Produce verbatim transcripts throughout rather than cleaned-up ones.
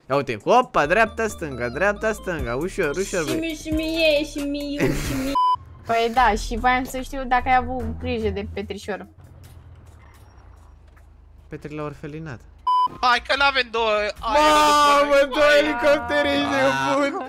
Ia uite, opa, dreapta, stânga, dreapta, stânga, ușor, ușor, băi. Și mi, și mie, și mi, și mi. Păi da, și voiam să știu dacă ai avut grijă de Petrișor. Petre la orfelinat. Hai că n-avem două. Mamă, două elicoptere și nebun.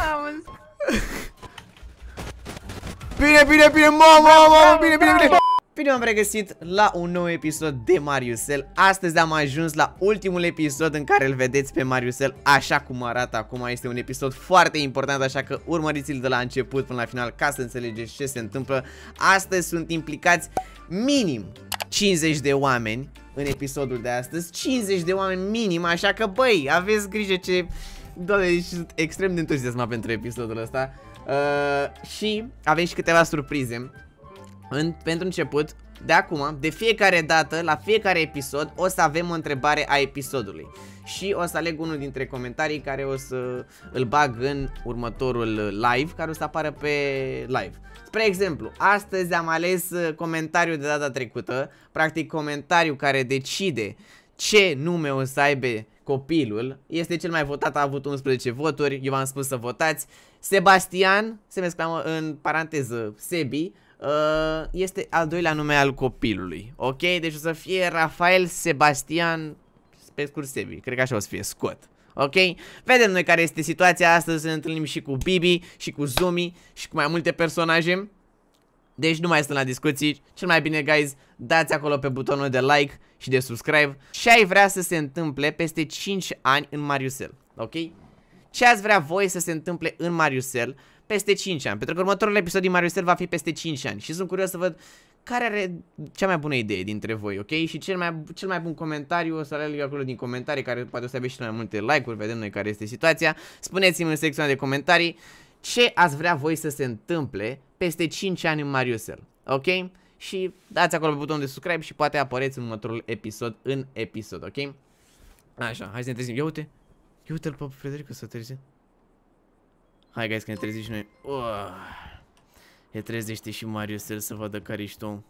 Bine, bine, bine, mamă, mamă, bine, bine, bine. Bine am regăsit la un nou episod de Mariusel. Astăzi am ajuns la ultimul episod în care îl vedeți pe Mariusel așa cum arată acum. Este un episod foarte important, așa că urmăriți-l de la început până la final ca să înțelegeți ce se întâmplă. Astăzi sunt implicați minim cincizeci de oameni în episodul de astăzi. cincizeci de oameni minim, așa că băi, aveți grijă ce... Doamne, sunt extrem de entuziasmat pentru episodul ăsta. uh, Și avem și câteva surprize. În, pentru început, de acum, de fiecare dată, la fiecare episod, o să avem o întrebare a episodului. Și o să aleg unul dintre comentarii care o să îl bag în următorul live, care o să apară pe live. Spre exemplu, astăzi am ales comentariul de data trecută, practic comentariul care decide ce nume o să aibă copilul. Este cel mai votat, a avut unsprezece voturi, eu v-am spus să votați. Sebastian, se exclamă în paranteză Sebi, este al doilea nume al copilului. Ok? Deci o să fie Rafael Sebastian, pe scurt Sebi, cred că așa o să fie Scott. Ok? Vedem noi care este situația. Astăzi ne întâlnim și cu Bibi și cu Zumi și cu mai multe personaje. Deci nu mai stăm la discuții. Cel mai bine, guys, dați acolo pe butonul de like și de subscribe. Ce ai vrea să se întâmple peste cinci ani în Mariusel? Ok? Ce ați vrea voi să se întâmple în Mariusel peste cinci ani? Pentru că următorul episod din Mariusel va fi peste cinci ani. Și sunt curios să văd care are cea mai bună idee dintre voi, ok? Și cel mai, cel mai bun comentariu o să aleg acolo din comentarii, care poate o să aibă și mai multe like-uri, vedem noi care este situația. Spuneți-mi în secțiunea de comentarii ce ați vrea voi să se întâmple peste cinci ani în Mariusel, ok? Și dați acolo pe butonul de subscribe și poate apăreți în următorul episod în episod, ok? Așa, hai să ne trezim. Ia uite, ia uite-l pe Frederico să trezim. Hai, guys, că ne trezim și noi. Uah. E trezește și Mariusel să vadă care ești om.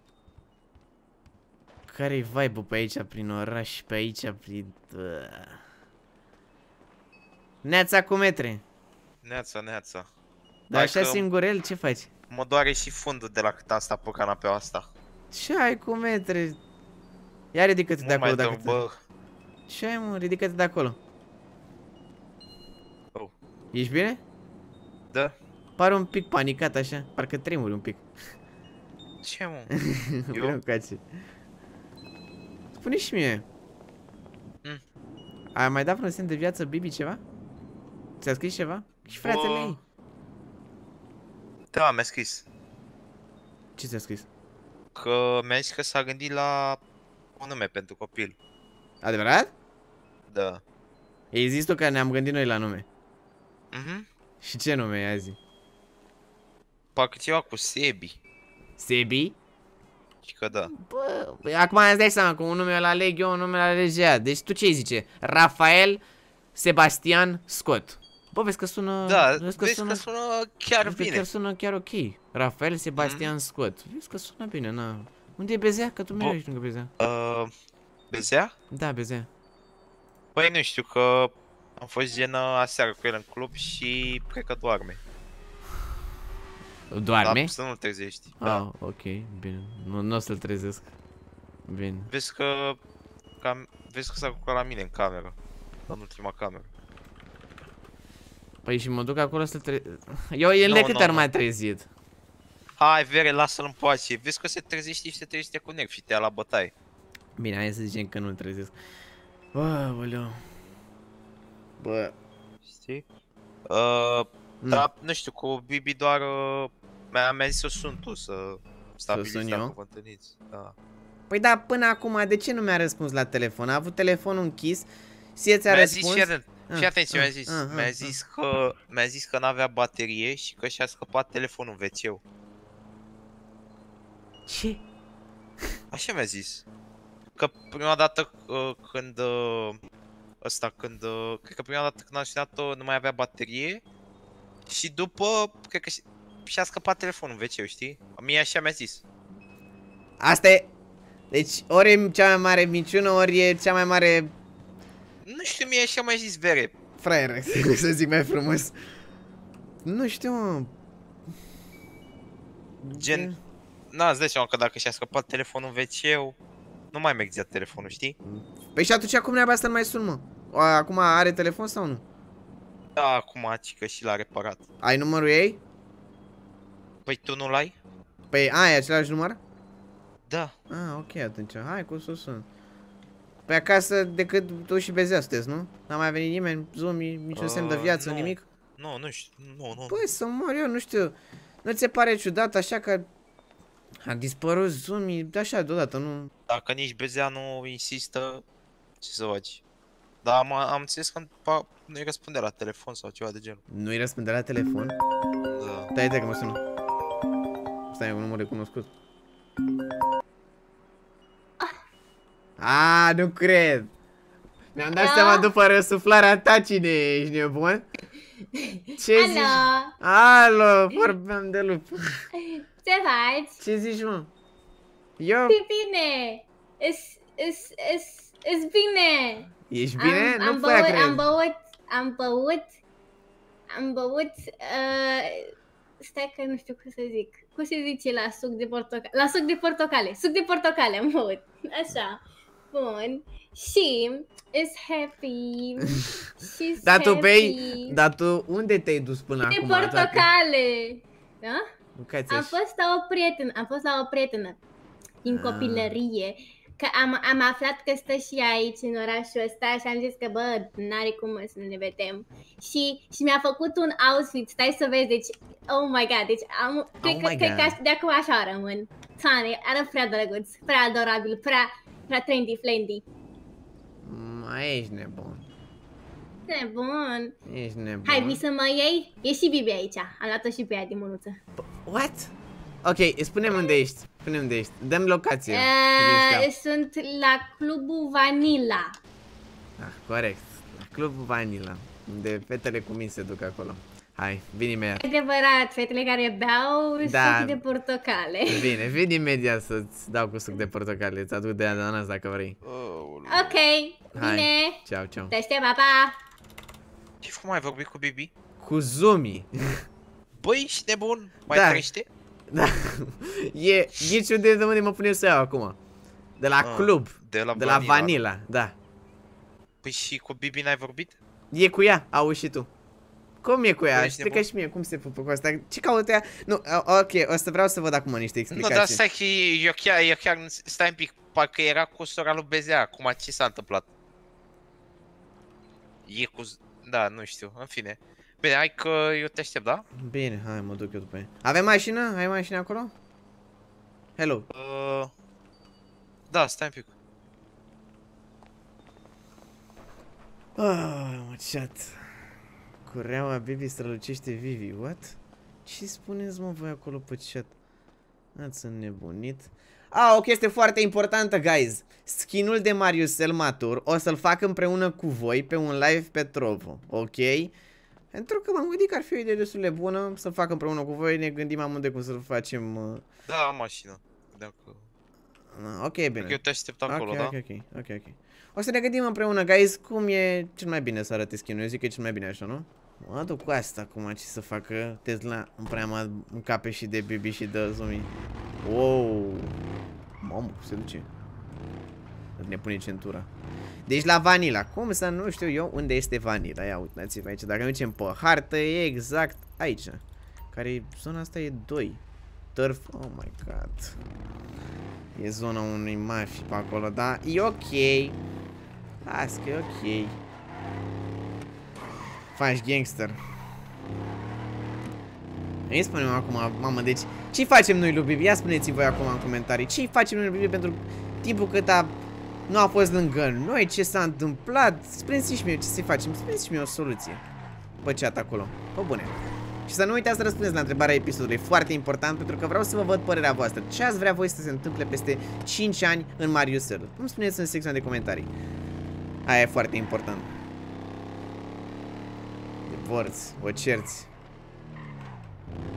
Care-i vibe-ul pe aici, prin oraș, pe aici, prin... Neața cu metre. Neața, neața. Dar așa singurel, ce faci? Mă doare și fundul de la cât am stat pe canapeaua asta. Ce ai cu metre? Ia ridică-te de acolo dacă bă. Ce ai, mă? Ridică-te de acolo. Oh. Ești bine? Da. Pare un pic panicat așa, parcă tremuri un pic. Ce, mă? Eu? Spune și mie. Mm. Ai mai dat vreun semn de viață Bibi ceva? Ți-a scris ceva? Și fratele ei? Da, mi-a scris. Ce ți-a scris? Că mi-a zis că s-a gândit la un nume pentru copil. Adevărat? Da. Ei zis tu că ne-am gândit noi la nume. Mhm. Și ce nume i-a zis? Parcă ceva cu Sebi. Sebi? Și că da. Bă, acum îți dai seama că un nume la aleg eu, un nume la legea. Deci tu ce zice? Rafael Sebastian Scott. Bă, vezi că sună... Da, vezi că, vezi sună, că sună chiar vezi bine. Că chiar sună chiar ok. Rafael Sebastian mm. Scott. Vezi că sună bine, na. Unde e Bezea? Că tu mereu ești lângă Bezea. Uh, Bezea? Da, Bezea. Păi nu știu, că am fost gen aseară cu el în club și cred că doarme. Doarme? Dar să nu-l trezești. Ah, da. Ok, bine. Nu, nu o să-l trezesc. Bine. Vezi că... Cam, vezi că s-a culcat la mine în cameră. În ultima cameră. Păi și mă duc acolo să-l trezesc. Eu, el de cât ar mai trezit? Hai, Vere, lasă-l în pace. Vezi că se trezește și se trezește cu nervi și te ia la bătaie. Bine, hai să zicem că nu-l trezesc. Bă, băleu. Bă. Știi? Uh, mm. Dar, nu știu, cu Bibi doar... Uh, mi-a zis să sun tu, să stabiliți dacă vă întâlniți. Da. Păi da, până acum, de ce nu mi-a răspuns la telefon? A avut telefonul închis, sie ți-a răspuns? Zis, fii ah, fii atenție, ah, mi-a zis, ah, mi-a zis ah, că mi-a zis că n-avea baterie și că și-a scăpat telefonul în ve ce. Ce? Așa mi-a zis. Că prima dată uh, când uh, ăsta, când uh, cred că prima dată când am sunat-o nu mai avea baterie și după, cred că și-a scăpat telefonul în ve ce, știi? Mie așa mi-a zis. Asta e... Deci ori e cea mai mare minciună, ori e cea mai mare... Nu știu, mie așa mai zis Vere. Fraiere, să zic mai frumos. Nu știu, mă. Gen... Na, îți dai seama că dacă și-a scăpat telefonul în ve ce-ul, nu mai mergea telefonul, știi? Păi și atunci acum neaba să-l mai sun, mă? Acum are telefon sau nu? Da, acum aci că și l-a reparat. Ai numărul ei? Păi tu nu-l ai? Păi ai același număr? Da. Ah, ok atunci, hai cu să sun. Păi acasă decât tu și Bezea sunteți, nu? N-a mai venit nimeni, Zumi, niciun semn de viață, nu. nimic? Nu, nu știu, nu, nu. Păi să mor eu, nu știu. Nu ți se pare ciudat așa că a dispărut Zumi, așa deodată, nu? Dacă nici Bezea nu insistă, ce să faci? Dar am, am înțeles că nu-i răspunde la telefon sau ceva de genul. Nu-i răspunde la telefon? Da. Stai, stai că mă sună. Stai, un număr recunoscut. Ah, nu cred. Mi-am dat seama după răsuflarea ta cine ești, nebun. Ce zici? Alo, vorbeam de lup. Ce faci? Ce zici, mă? Eu? E bine. Is, is, is, is bine. Ești bine? Am, Nu am prea băut, cred. am băut, am băut, am băut, uh, stai că nu știu cum să zic. Cum se zice la suc de portocale? La suc de portocale. Suc de portocale am băut. Așa. Bun. Și is happy. She's Dar tu happy. bei, dar tu unde te-ai dus până De acum? portocale. Da? Bucați-și. Am fost la o prietenă, am fost la o prietenă din Ah. copilărie. Că am, am aflat că stă și aici în orașul ăsta și am zis că bă, n-are cum să ne vedem. Și, și mi-a făcut un outfit, stai să vezi, deci, oh my god, deci am, cred, Oh că, my cred că God. aș- de acum așa rămân. Tane, arată prea drăguț, prea adorabil, prea, prea trendy, flendy. Mai ești nebun. Nebun. Ești nebun. Hai, vii să mă iei? E și Bibi aici, am luat-o și pe ea din mânuță. What? Ok, spune-mi unde ești. Spune-mi unde ești. Dă-mi locație. Uh, sunt la clubul Vanilla. Ah, corect. La Clubul Vanilla. Unde fetele cu mine se duc acolo. Hai, vin imediat. Adevărat, fetele care beau Da. suc de portocale. Bine, vin imediat să-ți dau cu suc de portocale. Îți aduc de ananas dacă vrei. Ok, bine. Hai, ceau, ceau. Te aștept, pa, pa. Ce cum ai vorbit cu Bibi? Cu Zumi. Băi, ești nebun? Mai Da. trăiește? Da. E, ghiciul de unde mă pune să iau acum. De la Ah, club. De la, De la Vanilla, da. Păi și cu Bibi n-ai vorbit? E cu ea, auzi și tu. Cum e cu ea? Ești Știi că nebun? și mie, cum se pupă cu asta? Ce caută ea? Nu, ok, o să vreau să văd acum niște Nu, explicații. dar stai că eu chiar, eu chiar, stai un pic, parcă era cu sora lui Bezea, acum ce s-a întâmplat? E cu, da, nu știu, în fine. Bine, hai că eu te aștept, da? Bine, hai, mă duc eu după ea. Avem mașină? Ai mașină acolo? Hello. Uh, da, stai un pic. Ah, mă, chat. Cureaua Bibi strălucește Vivi, what? Ce spuneți, mă, voi acolo pe chat? Ați înnebunit. Ah, o chestie foarte importantă, guys. Skinul de Mariusel matur o să-l fac împreună cu voi pe un live pe Trovo, ok? Pentru că m-am gândit că ar fi o idee destul de bună să-l fac împreună cu voi, ne gândim amândoi cum să-l facem. Uh... Da, am mașină. Dacă... Ok, bine. Eu te aștept acolo, ok, da? ok, ok, ok, ok. O să ne gândim împreună, guys, cum e cel mai bine să arate skin-ul. Eu zic că e cel mai bine așa, nu? Mă duc cu asta acum, ce să facă Tesla în prea mă încape și de Bibi și de Zumi. Wow. Mamă, cum se duce? Ne pune centura. Deci la Vanilla, cum să nu știu eu unde este Vanilla? Ia uitați-vă aici, dacă mergem pe hartă e exact aici. Care zona asta e doi. Turf, oh my god. E zona unui mafi pe acolo, da? E ok. Las că e ok. Faci gangster. Îi spunem acum, mamă, deci ce facem noi lui Bibi? Ia spuneți voi acum în comentarii. Ce facem noi lui Bibi pentru timpul cât a, nu a fost lângă noi? Ce s-a întâmplat? Spuneți și mie ce să facem. Spuneți și mie o soluție pe chat acolo. Pe bune. Și să nu uitați să răspundeți la întrebarea episodului. Foarte important, pentru că vreau să vă văd părerea voastră. Ce ați vrea voi să se întâmple peste cinci ani în Mariusel? Cum spuneți în secțiunea de comentarii. Aia e foarte important. Divorți, o cerți.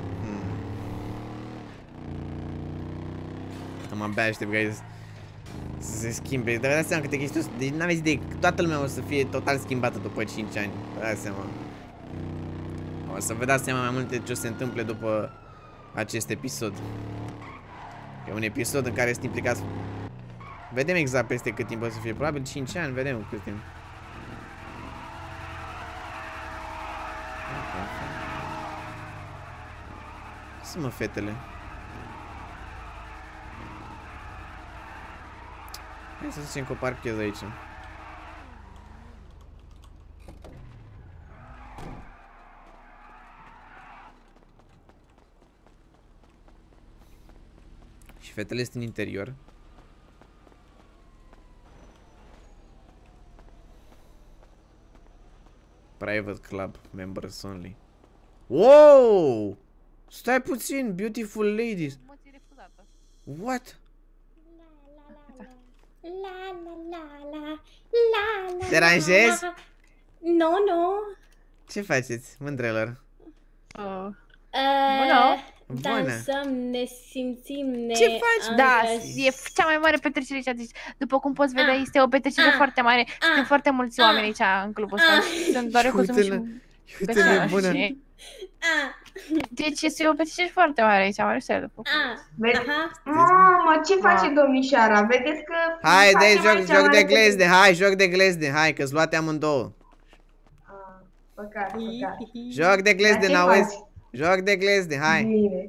Hmm. Am abia aștept, guys. Să se schimbe, dar vă dați seama câte chestii, deci n-aveți idee, toată lumea o să fie total schimbată după cinci ani, vă dați seama. O să vă dați seama mai multe ce o se întâmple după acest episod. E un episod în care sunt implicați. Vedem exact peste cât timp o să fie, probabil cinci ani, vedem cât timp. Sunt mă fetele. Hai să zicem că o parchez aici. Și fetele sunt în interior. Private club, members only. Wow! Stai puțin, beautiful ladies. What? La la la la la la. Deranjez? Nu, nu. Ce faceți, mândrelor? Uh, Bună. Bună. Dansăm, ne simțim, ne... Ce faci? da, angaj- e cea mai mare petrecere aici. Deci, după cum poți vedea, Ah. este o petrecere Ah. foarte mare. Sunt Ah. foarte mulți Ah. oameni aici în clubul ăsta. Ah. Sunt doar eu cu Zumi și... Uite-le. Uite-le, bună. și- A, Deci este o petrecere foarte mare aici, Mariusel. după cum- a, Vede- aha. Mamă, ce face domnișoara? Vedeți că... Hai, face dai mai joc, ceva joc de repede. glezde, hai, joc de glezde, hai, că-ți luate amândouă. Ah, Păcat, păcat. Joc de glezde, Dar ce n-auzi? faci? Joc de glezde, hai. Bine.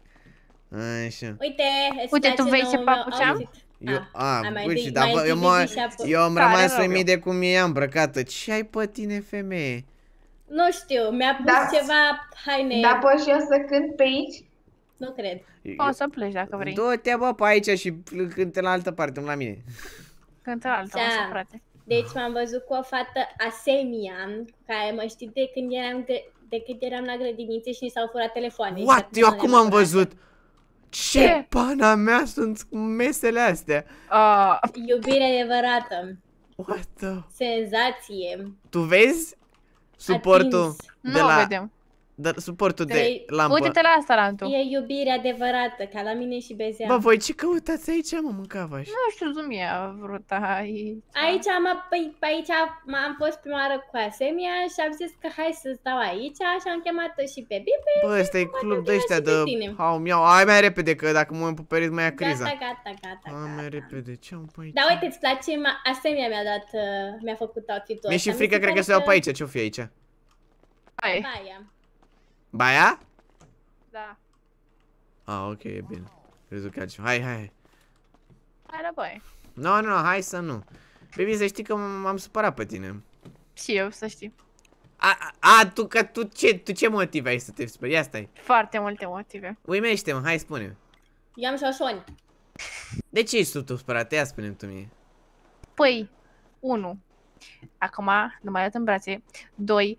Așa. Uite, îți Uite, tu place vezi ce noul papuci meu am? outfit? Eu, a, a, mai uite, întâi- dar mai bă, eu, întâi mă, Vivi și apoi- eu am Tare rămas rău. uimit de cum e îmbrăcată. Ce ai pe tine, femeie? Nu știu, mi-a pus Da. ceva haine, Da, pot și eu să cânt pe aici? nu cred. Poți să pleci dacă vrei. Du-te, bă, pe aici și cântă la altă parte, nu la mine. Cântă altă, Da. așa, frate. Deci m-am văzut cu o fată Asemia, cu care mă știi de când eram, de, de când eram la grădinițe și ni s-au furat telefoane. Și What? atunci Eu nu acum le-am am furat. văzut. Ce Ce? pana mea sunt mesele astea? Uh, Iubire adevărată, What the... senzație, Tu vezi? Suportul Atins. de nu la... vedem. De, suportul de Trei- lampă. Uite-te la asta, Lantu. e iubire adevărată, ca la mine și Bezea. Bă, voi ce căutați aici, mă, mâncava-și? Nu știu, Zumi a vrut aici. Aici am, păi, pe aici am fost prima oară cu Asemia și am zis că hai să stau aici și am chemat-o și pe Bibi. Bă, ăsta e club de vine ăștia și pe de... tine. Hau, miau, hai mai repede, că dacă mă pe pereți mai ia criza. Gata, gata, gata, Hai mai gata. repede, ce am pe aici? Dar uite, îți place? Ma- Asemia mi-a dat, uh, mi-a făcut outfit-ul Mi-e ăsta. și frică, Mi se cred că pare să iau pe aici, ce-o fi aici? Hai, Baia. Baia? da. Ah, ok, e bine. Crezut că altceva. Hai, hai. Hai la băi. Nu, nu, hai să nu. Baby, să știi că m-am supărat pe tine. Și eu, să știi. A, a, a tu, că tu ce, tu ce motiv ai să te superi? Ia stai. Foarte multe motive. Uimește-mă, hai spune. Eu am șoșoni. De ce ești tu supărat? Ia spune-mi tu mie. Păi, unu. Acum nu mai dat în brațe. Doi.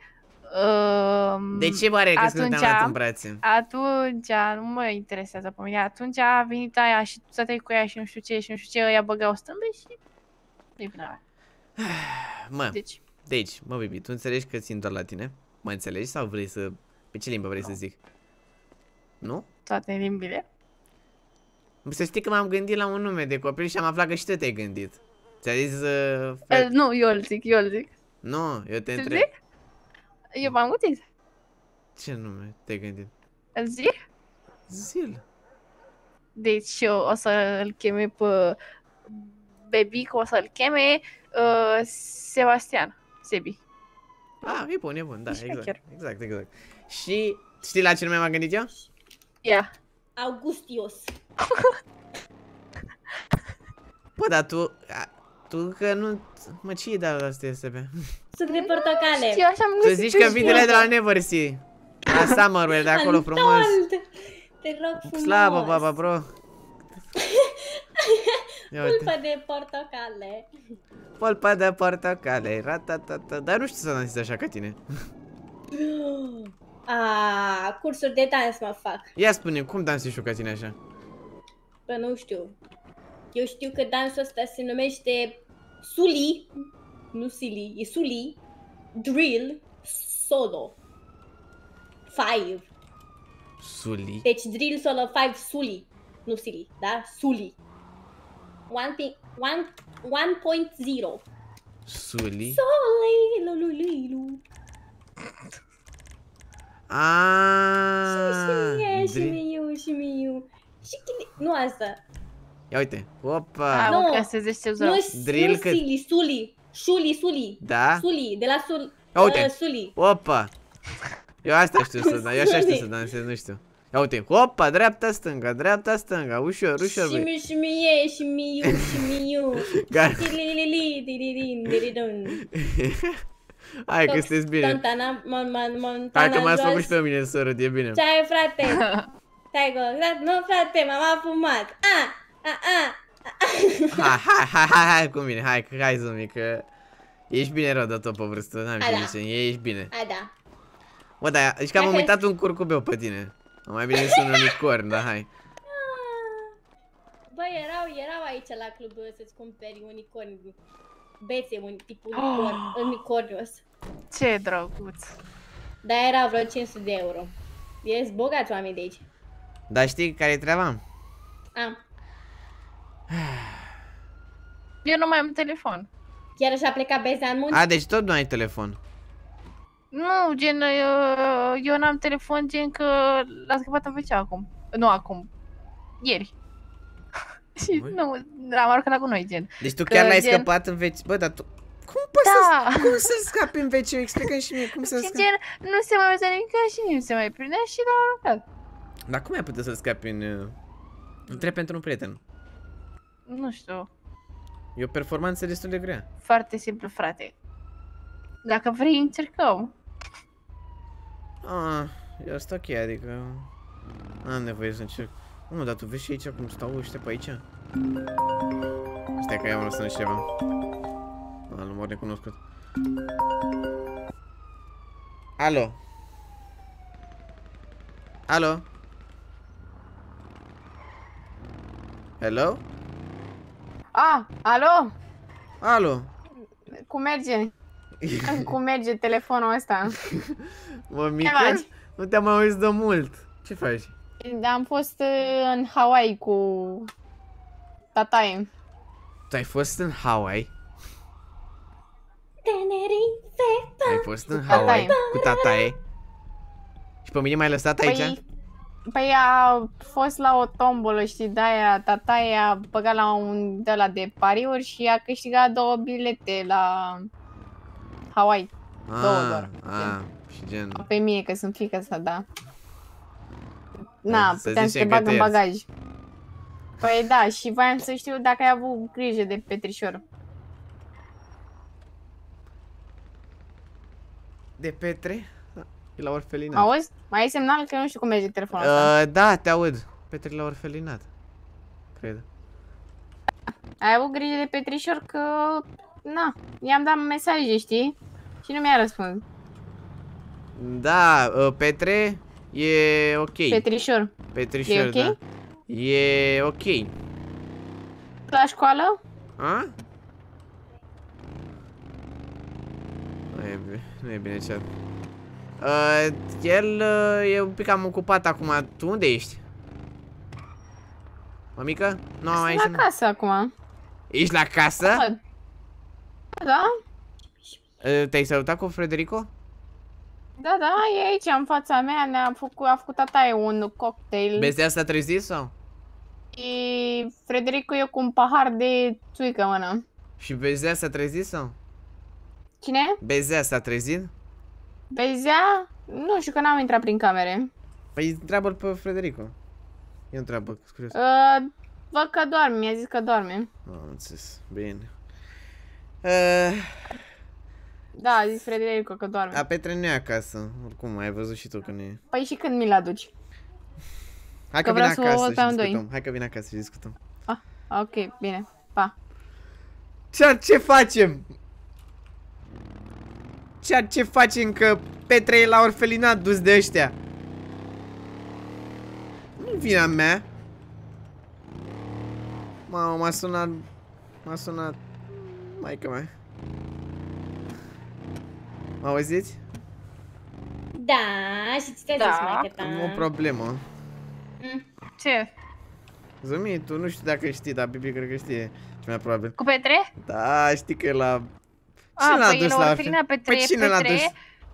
Um, De ce pare că să nu te-am atunci- luat în brațe? Atunci, nu mă interesează pe mine. Atunci a venit aia și tu stăteai cu ea și nu știu ce și nu știu ce, ăia băgau stâmbe și... Nu-i vina mea. Mă, Deci, deci, mă, baby, tu înțelegi că țin doar la tine? Mă înțelegi sau vrei să... Pe ce limbă vrei să zic? Nu? toate limbile. Să știi că m-am gândit la un nume de copil și am aflat că și tu te-ai gândit. Ți-a zis... Uh, Uh, Fred... nu, eu îl zic, eu îl zic. Nu, eu te Îl întreb. zic? Eu m-am gândit. Ce nume te-ai gândit? Îl zic? Zil. Deci eu o să-l cheme pe Baby, că o să-l cheme uh, Sebastian. Sebi. Ah, e bun, e bun, da, E exact. șmecher. Exact, exact. Și știi la ce nume m-am gândit eu? Ia. Augustios. Bă, dar tu... A, tu că nu... Mă, ce e de la astea S B? Suc de portocale. Eu așa am Tu găsit zici că și vin de eu. la de la Neversea. La Summerwell, de acolo frumos. Antold! Te rog frumos. Slabă, baba, bro. Ia uite. Pulpă de portocale. Polpa de portocale, ratatata. Dar nu știu să dansez așa ca tine. Ah, cursuri de dans mă fac. Ia spune, cum dansezi eu ca tine așa? Bă, nu știu. Eu știu că dansul ăsta se numește Suli. Nu Sili, e Suli. Drill Solo. Five. Suli. Deci drill solo five Suli. Nu Sili, da? Suli. One thing. unu punct zero. Suli. Soli, lululilu. Aaaa. Și mie, și miu, și miu. Și chine... Nu asta. Ia uite. A, Opa. Nu. mă, ca să zici ce vreau. Nu, Drill nu cât? Sili, Suli. Suli, Suli. Da? Suli, de la Sul... Ia uite. Uh, Suli. Opa. Eu asta știu să dan, eu așa știu să dansez, nu știu. Ia uite, hopa, dreapta, stânga, dreapta, stânga, ușor, ușor, Și băi. miu, și mie, și miu, și miu. Gata. Tililili, dilidin, dilidun. Hai că sunteți bine. Montana, mon, mon, Montana. Hai că m-ați jos. făcut și pe mine să râd, e bine. Ce ai, frate? Stai că, nu, frate, m-am fumat. A, a, a. Hai, hai, hai, hai, hai cu mine, hai, hai zumi, că ești bine rău de tot pe vârstă, n-am ce A, da. zice, ești bine. A, da. Bă, da, zici că am Dacă- uitat un curcubeu pe tine. Mai bine sunt un unicorn, da, hai. Băi, erau, erau aici la club să-ți cumperi unicorni. Bețe, un tip unicorn, unicorniu ăsta. Ce drăguț. Dar era vreo cinci sute de euro. Ești bogați oameni de aici. Dar știi care e treaba? Am. Eu nu mai am telefon. Chiar așa a plecat Bezea în munți? A, deci tot nu ai telefon. Nu, gen, eu, eu n-am telefon, gen că l-a scăpat în ve ce acum. Nu acum. Ieri. Și Băi. nu, l-am aruncat cu noi, gen. Deci tu Că chiar l-ai gen- scăpat în veci. Bă, dar tu... Cum poți Da. să... Cum să scapi în veci? Explică-mi și mie cum să Și scapi. gen, nu se mai văzea nimic și nici nu se mai prindea și l-am aruncat. Dar cum ai putea să scapi în... uh, Întreb pentru un prieten. Nu știu, E o performanță destul de grea. foarte simplu, frate. Dacă vrei, încercăm. Ah, eu sunt ok, adică... N-am nevoie să încerc. Mă, dar tu vezi și aici cum stau ăștia pe aici? Stai că i-am răsunat ceva. A, număr necunoscut. Alo? Alo? Hello? Ah, alo? Alo? Cum merge? Cum merge telefonul ăsta? Mă, mică? faci? Nu te-am mai auzit de mult. Ce faci? Am fost uh, în Hawaii cu tataie. Tu ai fost în Hawaii? Tenerife. Ai fost în Hawaii cu tataie? Și pe mine m-ai lăsat aici? Păi, păi a fost la o tombolă, știi, de-aia tataie a băgat la un de la de pariuri și a câștigat două bilete la Hawaii. două doar. Ah, și gen... Pe mine, că sunt fiica sa, da. Na, Să puteam să te zicem că bag te în ierți. bagaj. Păi da, și voiam să știu dacă ai avut grijă de Petrișor. De Petre? Da, e la orfelinat. Auzi? Mai ai semnal că nu știu cum merge telefonul ăsta. Uh, da, te aud. Petre la orfelinat. Cred. Ai avut grijă de Petrișor că... Na, i-am dat mesaje, știi? Și nu mi-a răspuns. Da, uh, Petre e ok. Petrișor, Petrișor, e ok? da. E ok. la școală? A? Nu e, bine- nu e bine chat. Uh, el uh, e un pic cam ocupat acum. Tu unde ești? Mămică? Nu am aici. Sunt la casă acum. Ești la casă? Da? Da? Uh, Te-ai salutat cu Frederico? Da, da, e aici, în fața mea, ne-a făcut, a făcut tataie un cocktail. Bestea s-a trezit sau? Și Frederico e cu un pahar de țuică în mână. Și Bezea s-a trezit sau? Cine? Bezea s-a trezit? Bezea? Nu știu, că n-am intrat prin camere. Păi întreabă-l pe Frederico. Eu întreabă, curios. Uh, văd că doarme, mi-a zis că doarme. Am înțeles, bine. Uh, Da, a zis Frederico că doarme. a Petre nu e acasă, oricum, ai văzut și tu că nu e. Păi și când mi-l aduci? Hai că, Că vine vreau să o acasă văd și pe amândoi. discutăm. Hai că vine acasă și discutăm. Ah, ok, bine, pa. Ce, ce facem? Ceea ce facem că Petre e la orfelinat dus de ăștia? Nu-i vina mea. Mamă, m-a sunat. M-a sunat maica mea. Mă auziți? Da, și ți te-a zis Da. maică ta. Am o problemă. Ce? Zumi, tu nu știu dacă știi, dar Bibi cred că știe. mai probabil. Cu Petre? Da, știi că e la... A, Cine l-a păi e dus la la orfelina Petre, Păi cine l-a dus? Petre.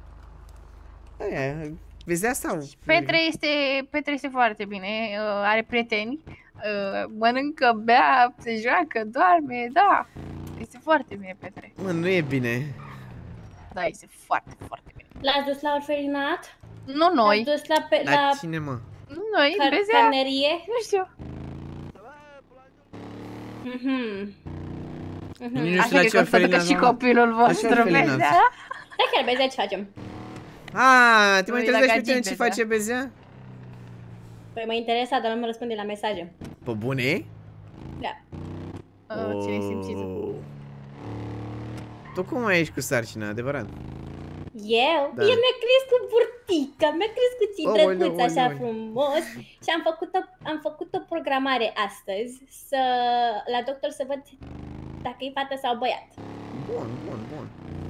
Aia, vezi asta? Petre este, Petre este foarte bine, uh, are prieteni, uh, mănâncă, bea, se joacă, doarme, da. Este foarte bine, Petre. Mă, nu e bine. Da, este foarte, foarte bine. L-ați dus la orfelinat? Nu noi, L-ați dus la, pe, La la cine, mă? nu noi, car- Bezea, carnerie? nu știu. Mhm. Mhm. Nu știu Așa la că ce o să ducă orfelinat, și mă. copilul La ce vostru, orfelinat? Bezea. Da, chiar Bezea, ce facem? A, te mai Nu, e la interesează pe tine Gagit, ce Bezea. face Bezea? Păi mă interesa, dar nu mă răspunde la mesaje. Pe bune? Da. Uh, Ține simțit. Oh. Tu cum mai ești cu sarcina, adevărat? Eu? Da. Eu mi-a crescut burtica, mi-a crescut și Aoleu, drăguț așa aoleu. frumos și am făcut, o, am făcut o programare astăzi să, la doctor să văd dacă e fată sau băiat. Bun, bun, bun.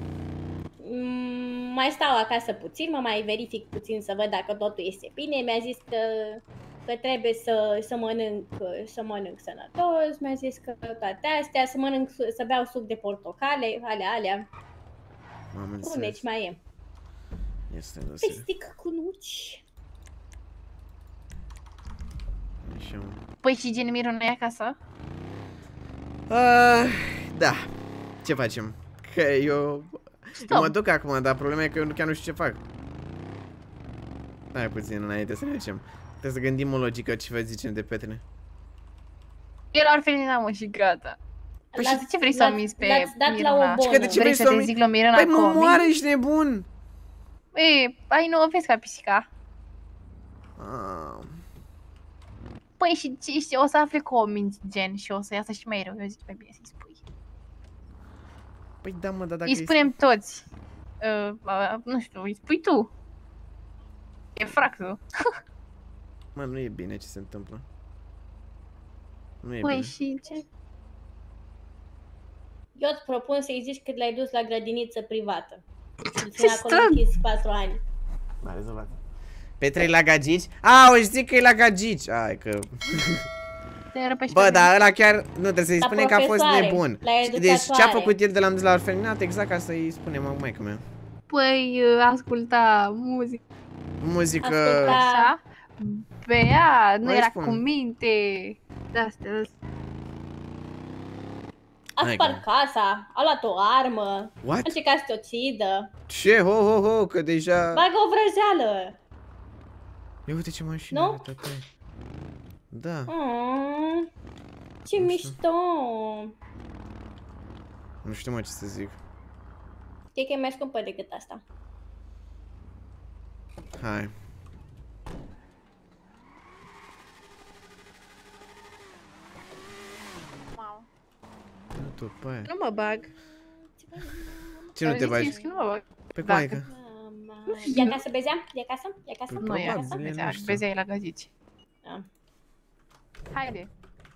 Mm, mai stau acasă puțin, mă mai verific puțin să văd dacă totul este bine. Mi-a zis că, că trebuie să, să, mănânc, să mănânc sănătos, mi-a zis că toate astea, să mănânc, să beau suc de portocale, alea, alea. M-am înțeles. Pruneci mai e. Este dosar. Pestic cu nuci. Așa. Păi și Genimiru nu e acasă? Uh, da. Ce facem? Că eu... Stop. eu mă duc acum, dar problema e că eu chiar nu știu ce fac. Hai puțin înainte să ne ducem. Trebuie să gândim o logică ce vă zicem de Petre. E la orfelina, mă, și gata. Păi și de ce vrei să o L-ați- miți pe l-ați dat la Miruna? o Și că de bonă. ce Vrei vrei să să o te mi- zic la Miruna Păi mă Comi? moare, ești nebun! Ei, ai nu o vezi ca pisica. Ah. Păi și, și, și o să afle că o minți, gen, și o să iasă și mai rău. Eu zic mai bine să-i spui. Păi da, mă, dar dacă Îi spunem toți. Uh, uh, nu știu, îi spui tu. E fractul. Mă, nu e bine ce se întâmplă. Nu e Păi bine. și ce? Eu îți propun să-i zici cât l-ai dus la grădiniță privată. Și Ce acolo strân! închis patru ani. M-a rezolvat. Petre e la Gagici? A, o zic că e la Gagici. Ai că... Te răpești Bă, pe dar ăla chiar... Nu, trebuie să-i La spunem că a fost profesoare, nebun. la Deci ce a educatoare. făcut el de l-am dus la orfelinat, exact ca să-i spunem maică mea. Păi, uh, asculta muzică. Muzică... Asculta. Așa? Bea, nu Mai era spune. cu minte. De-astea, de-astea. A Hai spart că- casa, a luat o armă, a What? încercat să te ucidă, Ce? Ho, ho, ho, că deja... bagă o vrăjeală. Ia uite ce mașină Nu? are, tata. Da. Mm, ce Nu știu. mișto. Nu știu, mă, ce să zic. Știi că e mai scumpă decât asta. Hai. Mamă. Nu tu, pe aia. Nu mă bag. Ce nu te Zici bagi? că nu mă bag. Pe Dacă- maică. Mama. E acasă, Bezea? E acasă? E acasă? Păi Nu e probabil, asta, nu Bezea, știu. Bezea e la gazici. Da. Haide.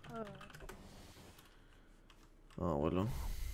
Aoleu.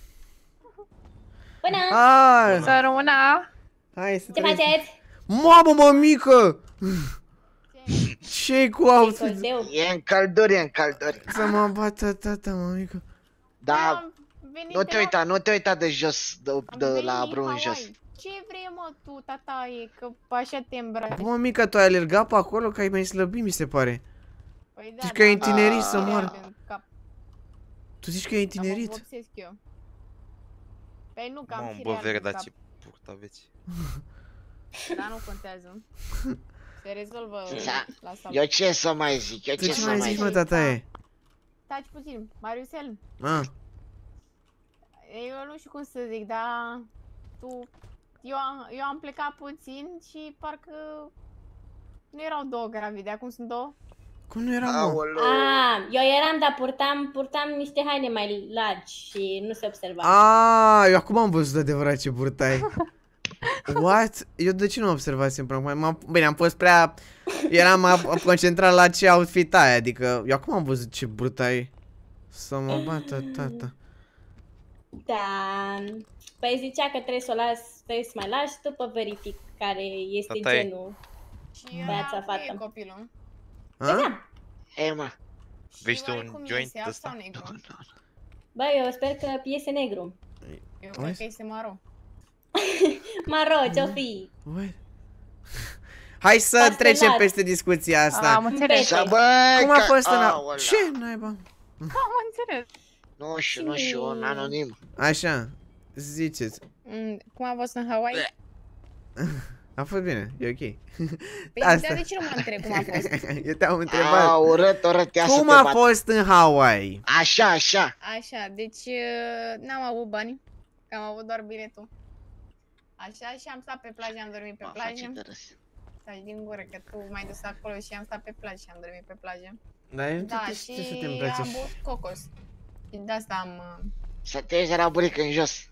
Bună! Hai! Să rămână. Hai să Ce trăiești. faceți? Mamă, mămică! Ce-i cu outfit? Coldeu. E în călduri, e în călduri. Să mă bată tata, mămică. Da, Am venit nu de te la- uita, nu te uita de jos, de, am de venit la din brun în jos. Hawaii. Ce vrei, mă, tu, tataie, că așa te îmbraci? Bă, mămică, tu ai alergat pe acolo că ai mai slăbit, mi se pare. Păi Zici că ai dar întinerit am să vopsire moară. pe cap. Tu zici că ai Am întinerit? vopsesc eu. Păi nu, că am Mamă, și bă, real vere, în dar cap. ce purt aveți. Dar nu contează. Se rezolvă Da. la sală. Eu ce să mai zic, eu Tu ce ce să mai mai zici, mă, zic. tataie? Taci puțin, Mariusel. Ah, Eu nu știu cum să zic, dar tu... Eu am, eu am plecat puțin și parcă nu erau două gravide, acum sunt două. cum nu era, mă? Aoleu. Ah, eu eram, dar purtam, purtam niște haine mai largi și nu se observa. Ah, eu acum am văzut adevărat ce burtai. What? Eu de ce nu observasem până acum? M-am- Bine, am fost prea... Eram a- a- concentrat la ce outfit ai, adică... Eu acum am văzut ce burtai. Să mă bată tata. Da. Păi zicea că trebuie să o las, trebuie să mai lași după verific care este Tata e- genul. Și Băiat sau ăla fată? e copilul. A? E, mă. Și Vrei tu oare un cum joint iese, alb ăsta? sau negru? Bă, eu sper că iese negru. Eu cred că este maro. Maro, ce-o fi? Hai să Pastelat. trecem peste discuția asta. Am înțeles. Să băi, Cum a că- fost în... Aolea. Ce naiba? Am înțeles. Nu știu, nu știu, un anonim. Așa, ziceți. Mm, Cum a fost în Hawaii? A fost bine, e ok. Păi, Asta. dar de ce nu mă întreb cum a fost? Eu te-am A, întrebat. urât, urât, ia să Cum te a bat. fost în Hawaii? Așa, așa. Așa, deci uh, n-am avut bani, că am avut doar biletul. Așa, și am stat pe plajă, am dormit pe Mă face plajă. de râs. Stai din gură, că tu m-ai dus acolo și am stat pe plajă și am dormit pe plajă. Dar eu nu Da, știu ce să te și îmbrace. am băut cocos. Și de asta am... uh, Să te ieși de la burică în jos.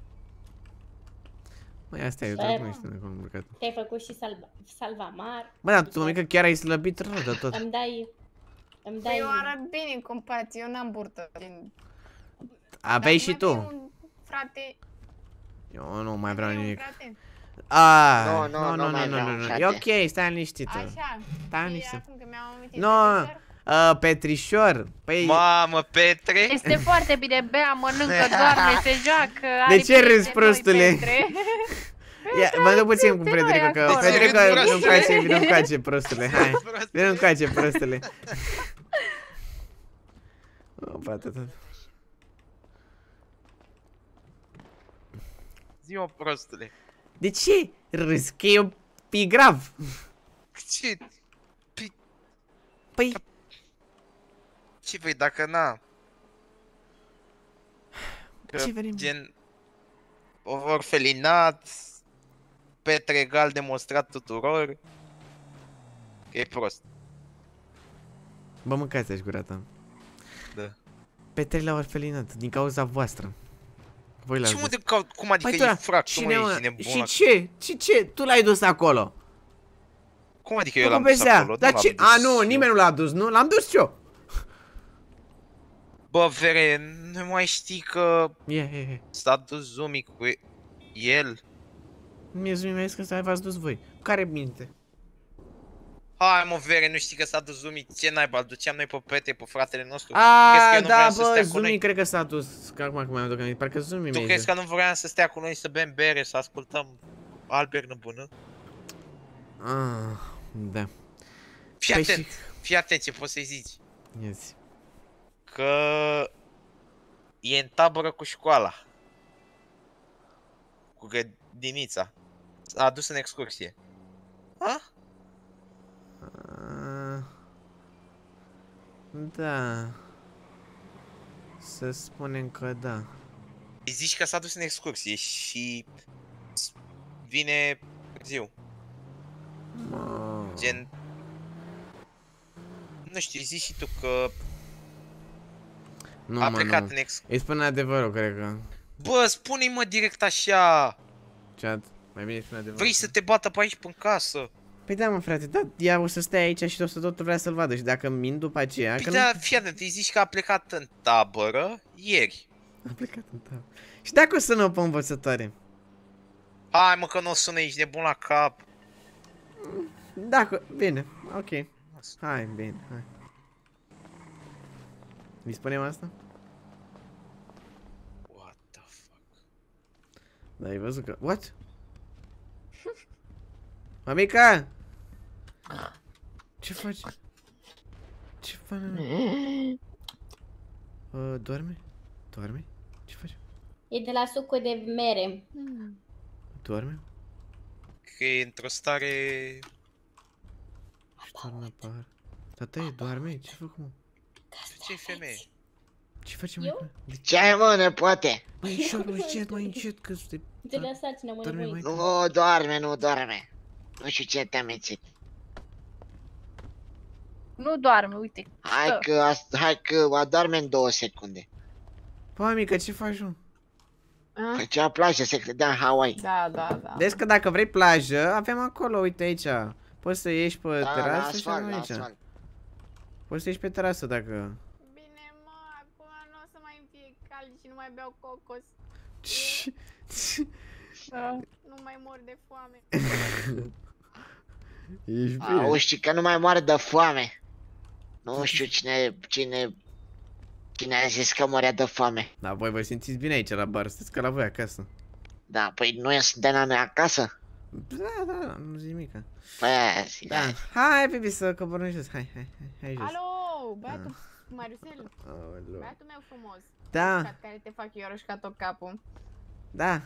Măi, asta e, eu Sper. doar nu știu cum am urcat. Te-ai făcut și salva, salvamar. Bă, dar tu, mică, chiar ai slăbit rău de tot. Îmi dai... Îmi Păi dai... eu arăt bine în comparație, eu n-am burtă. Gen... Aveai Dacă și mai tu. vei un Frate, Eu nu mai vreau mai vei un nimic. frate. Ah, Nu, nu, nu, nu, nu nu, mai nu, vreau, nu, nu. frate. E ok, stai liniștită. Așa, Stai și liniștită. acum că mi-am amintit No, de uh, Petrișor, păi, Mamă, Petre! Este foarte bine, bea, mănâncă, doarme, se joacă. De are ce bine râzi, de prostule? noi, Petre. ia, mă duc puțin cu de Frederica, noi că acolo. Frederica De ce nu-mi râzi, place, nu-mi place, prostule, hai. Vino încoace, prostule. O, bate tot. Zi-mă, prostule. De ce râzi? Că e, e grav. Ce? Păi, Păi, ce vrei dacă na? Că, Ce vrem? gen... Orfelinat... Petre egal demonstrat tuturor... Că e prost. bă, mâncați-aș gura ta. Da. Petre la orfelinat, din cauza voastră. Voi l-ați Ce mă dus. de ca... Cum adică Păi tu, e frac? Tu cine, mă mă? ești nebun Și la- ce? Și ce? Tu l-ai dus acolo. Cum adică eu Tu l-am cu dus P S A. acolo? Dar Nu ce? l-am dus A, nu, eu. nimeni nu l-a dus, nu? L-am dus eu. Bă, Vere, nu mai știi că Ie, ie, ie. s-a dus Zumi cu el? Mie zi mi-a zis că v-ați dus voi. Care minte? Hai mă, Vere, nu știi că s-a dus Zumi? Ce naiba, îl duceam noi pe Petre, pe fratele nostru? Crezi că A, eu nu da, vreau să bă, stea cu Zumi noi? cred că s-a dus. Că acum că mai am aduc aminte, parcă Zumi Tu mi-a crezi zis. că nu vreau să stea cu noi să bem bere, să ascultăm Albert nebună? Ah, da. Fii Păi atent, și- fii atent ce poți să-i zici. Ia zi. Că e în tabără cu școala. Cu grădinița. S-a adus în excursie. Ha? Ah, da. Să spunem că da. Îi zici că s-a dus în excursie și vine târziu. Mă. Gen... Nu știu, îi zici și tu că Nu, a mă, plecat nu. în ex... Îi spune adevărul, cred că. Bă, spune-i mă direct așa! Chat, mai bine spune adevărul. Vrei să te bată pe aici pe în casă? Păi da, mă, frate, da, ea o să stea aici și o să tot vrea să-l vadă. Și dacă mint după aceea, Păi că da, fii atent, îi zici că a plecat în tabără ieri. nu... A plecat în tab. Și dacă o să sună pe învățătoare? Hai mă că nu o sună, ești nebun la cap. Dacă... Bine, ok. Hai, bine, hai. Îi spunem asta? What the fuck? Da, ai văzut că... What? Mamica! Ce faci? Ce faci? Uh, doarme? Doarme? Ce faci? E de la sucul de mere. Doarme? Că e într-o stare... Doarme apar. Tata, e doarme? Ce fac, mă? Ce femeie? Ce face, Eu? mai? De Ce ai mă, nepoate? mai încet, mai încet, mai încet, că te... De la sarcină, mă, Doarme mai... nevoie. Nu doarme, nu doarme. Nu știu ce te-am mințit. Nu doarme, uite. Hai Stă. că, ast- hai că adorme în două secunde. Păi, mică, ce faci, mă? Ah, Făcea plajă, se credea în Hawaii. Da, da, da. Vezi că dacă vrei plajă, avem acolo, uite aici. Poți să ieși pe Da, la terasă și asfalt, avem la aici. asfalt. Poți să ieși pe terasă dacă... Bine, mă, acum nu o să mai îmi fie cald și nu mai beau cocos. Da. Nu mai mor de foame. Ești bine. Auzi, știi că nu mai moare de foame. Nu știu cine, cine Cine a zis că murea de foame? Da, voi vă simțiți bine aici la bar, sunteți ca la voi acasă. Da, păi noi suntem la noi acasă? Da, da, da, nu zic nimica. Păi aia zic, Da, hai. hai, Bibi, să coborăm jos, hai, hai, hai, hai jos. Alo, băiatul Mariusel, Aoleu. băiatul meu frumos. Da, Roșcat, care te fac eu roșcat tot capul. da.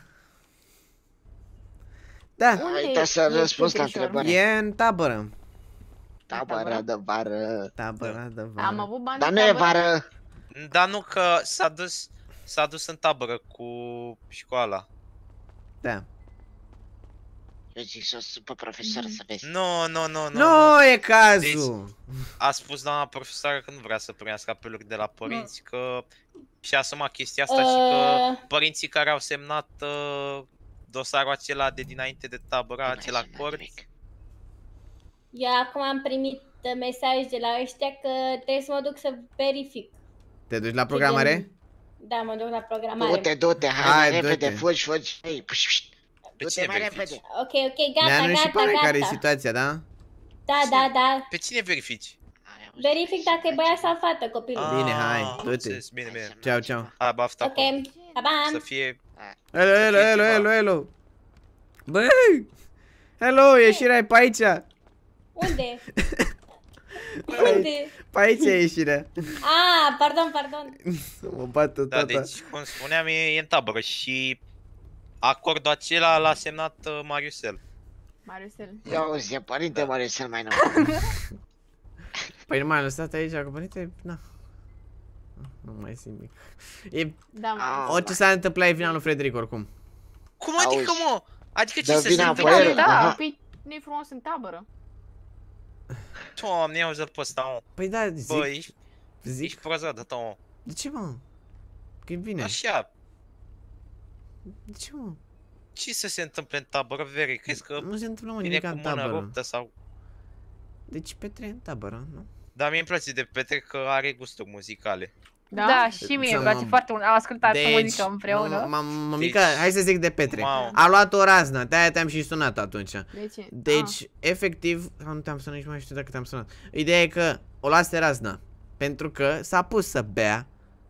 Da, Ai Unde da să e răspuns la Petrișor? întrebare. e în tabără. Tabără de vară. Tabără de Am vară. avut bani Dar de nu e tabără? vară. Dar nu că s-a dus, s-a dus în tabără cu școala. Da. Eu zic să o sun pe profesor să vezi. Nu, nu, nu, nu. Nu e cazul. A spus doamna profesoară că nu vrea să primească apeluri de la părinți, că și-a asumat chestia asta și că Uh, părinții care au semnat uh, dosarul acela de dinainte de tabără, Nu mai acel semnat acord. nimic. eu acum am primit uh, mesaj de la ăștia că trebuie să mă duc să verific. Te duci la programare? Da, mă duc la programare. Du-te, du-te, Hai, hai, mai repede, du-te. fugi, fugi. Hei, pș, pș. Du-te cine mai verifici? repede. Ok, ok, gata, Ne-a nu și gata, pare care e gata. situația, da? Da, da, da. Pe cine verifici? Ai auzit? Verific dacă e băiat sau fată copilul. Bine, Ah, hai, am du-te. înțeles, Bine, bine. Ceau, ceau. Hai, bafta Ok, acum. pa, pa. Să fie... Hello, hello, fie hello, ceva. hello, hello. Băi! Hello, ieșirea pe aici. Unde? Unde? Pe aici e ieșirea. Ah, pardon, pardon. Să mă bată Da, tata. deci, cum spuneam, e, e în tabără și acordul acela l-a semnat uh, Mariusel. Mariusel. Ia auzi, e părinte Da. mare cel mai nou. Păi nu m-ai lăsat aici, că părinte, na. Nu mai simt nimic. E, Da, Au. mă. orice s-a întâmplat e vina lui Frederic oricum. Cum adică, Auzi. mă? Adică ce Dă să se vina pe întâmple? el. Da, Aha. păi nu-i frumos în tabără. Doamne, ia-uzi-l pe ăsta, mă. Păi da, Bă, zic, ești, zic. ești prozat de mă. De ce, mă? Că e bine. Așa, De ce, mă? ce să se întâmple în tabără, Veri? Crezi că Nu se întâmplă, mă, vine nimic cu în mână tabără. ruptă sau... Deci Petre e în tabără, nu? Dar mie îmi place de Petre că are gusturi muzicale. Da? Da, și mie Să îmi place mă- foarte mult. Am ascultat Deci, muzică împreună. mă- mă- mămica, Deci- hai să zic de Petre. Wow. A luat o raznă, de-aia te-am și sunat atunci. De ce? Deci, efectiv, ah, nu te-am sunat, nici nu mai știu dacă te-am sunat. Ideea e că o luase razna, pentru că s-a pus să bea.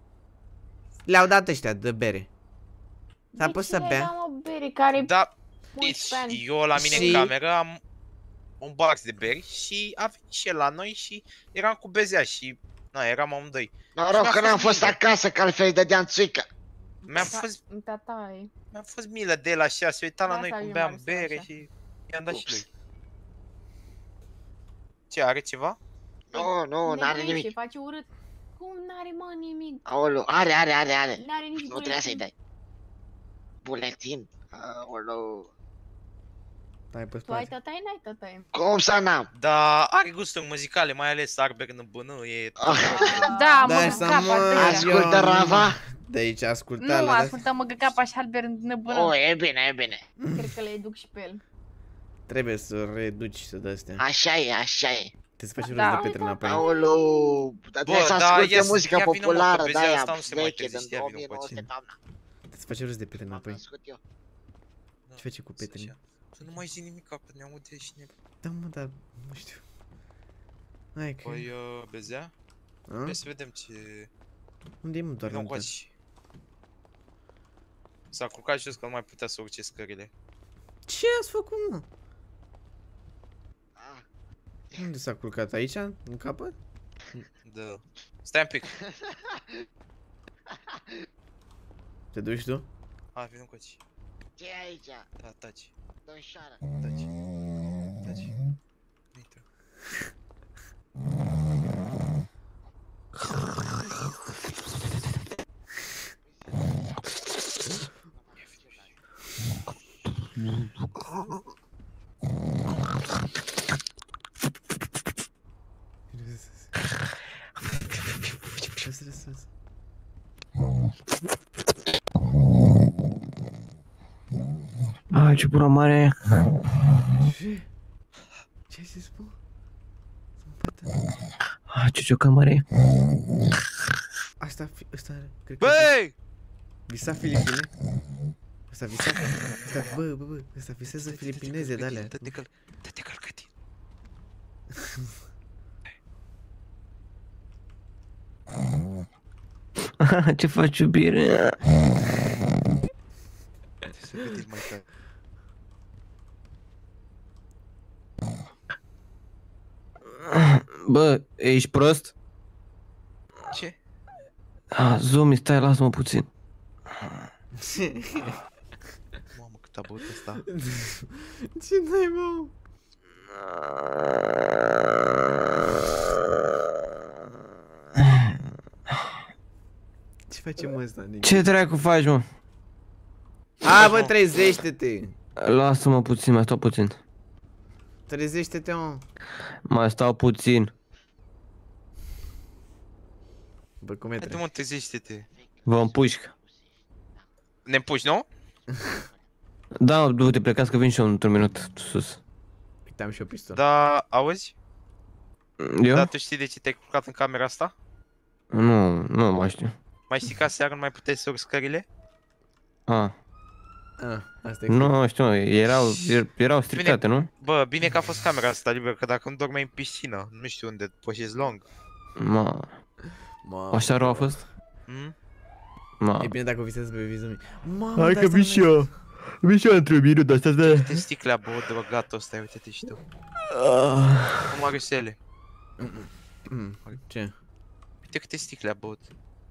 Le-au dat ăștia de bere. S-a pus să bea. Am o bere care Da, unsprezece deci ani. eu la mine Și- în cameră am un box de beri și a venit și el la noi și eram cu bezea și... Na, eram amândoi. Noroc Mi-a că n-am fost fost milă. acasă, că altfel îi dădeam țuică. Mi-a Da, fost, tata e. mi-a fost milă de el așa, se uita la Da, noi sau cum eu beam m-ar bere așa. și i-am dat și Ups. lui. Ce, are ceva? Nu, nu, n-are Nebunește, nimic. face urât. Cum n-are, mă, nimic? Aoleu, are, are, are, are. N-are nici Nu trebuia să-i buletin. dai. Buletin? Aoleu. Stai pe Tu ai spate. tătaie, n-ai tătaie. Cum să n-am? Da, are gusturi muzicale, mai ales Arber în bână, e... Ah, Da, Da, mă să găcapa mă- de ascultă Rava? De aici asculta Nu, la... ascultă mă găcapa și Albert O, nebună. e bine, e bine. Cred că le educ și pe el. Trebuie să reduci să dă astea. Așa e, așa e. Te să faci Da. rost de Petre înapoi. Aoleu, dar trebuie să da, asculte ia- muzică ia vină, mă, populară, că pe ziua de-aia asta nu se mai veche, trezește, din ia vină cu o mie nouă sute acela. toamna. Te să faci rost de Petre M-am înapoi. născut eu. Ce face cu Petre? Așa. Să nu mai zic nimic, că ne aude și ne... Da, mă, dar nu știu. Hai că... Păi, uh, Bezea? A? Hai să vedem ce... Unde e, mă, doar Nu lământă? coaci. S-a culcat jos că nu mai putea să urce scările. Ce ați făcut, mă? Ah, Unde s-a culcat? Aici? În capăt? Da. Stai un pic. Te duci tu? Hai, vino coaci. ce e aici? Da, taci. Domnișoară. Taci. Taci. Uite. Răs, răs, răs. Ah, ce pula mare. Ce? Ce ai zis, bă? Să mă bată. Ah, ce ciocă mare. Asta, fi, ăsta, cred că... Băi! Visa filipine? Ăsta visa... Ăsta, bă, bă, bă, ăsta visează filipineze de alea. Dă-te căl... Dă-te călcătin. Ce faci, iubire? Să vedeți mai tare. Bă, ești prost? Ce? Ah, Zomi, stai, lasă-mă puțin. Mamă, cât a băut ăsta. Ce dai, mă? Ce facem ăsta, Nick? Ce dracu faci, mă? A, bă, trezește-te! Lasă-mă puțin, mai stau puțin. Trezește-te, mă! Mai stau puțin. Bă, cum e Haide tre... mă, trezește-te. Vă împușc. Ne împuși, nu? Da, du-te, plecați că vin și eu într-un minut sus. Uite, am și eu pistol. Da, auzi? Eu? Da, tu știi de ce te-ai culcat în camera asta? Nu, nu mai știu. Mai știi că aseară nu mai puteai să urci scările? Ah. Ah, asta e. Nu știu, erau, erau stricate, nu? Bă, bine că a fost camera asta liberă, că dacă nu dormeai în piscină, nu știu unde, pe șezlong. Ma. Mamă. Așa rău a fost? Mm? Ma. E bine dacă o visez pe vizul meu. Mamă, Hai de că asta vin nu și merg. eu. Vin și eu într-un minut, dar stai de... Câte sticle a băut drogatul ăsta, uite-te și tu. Nu mă arăsele. Mm, Ce? Uite câte sticle a băut.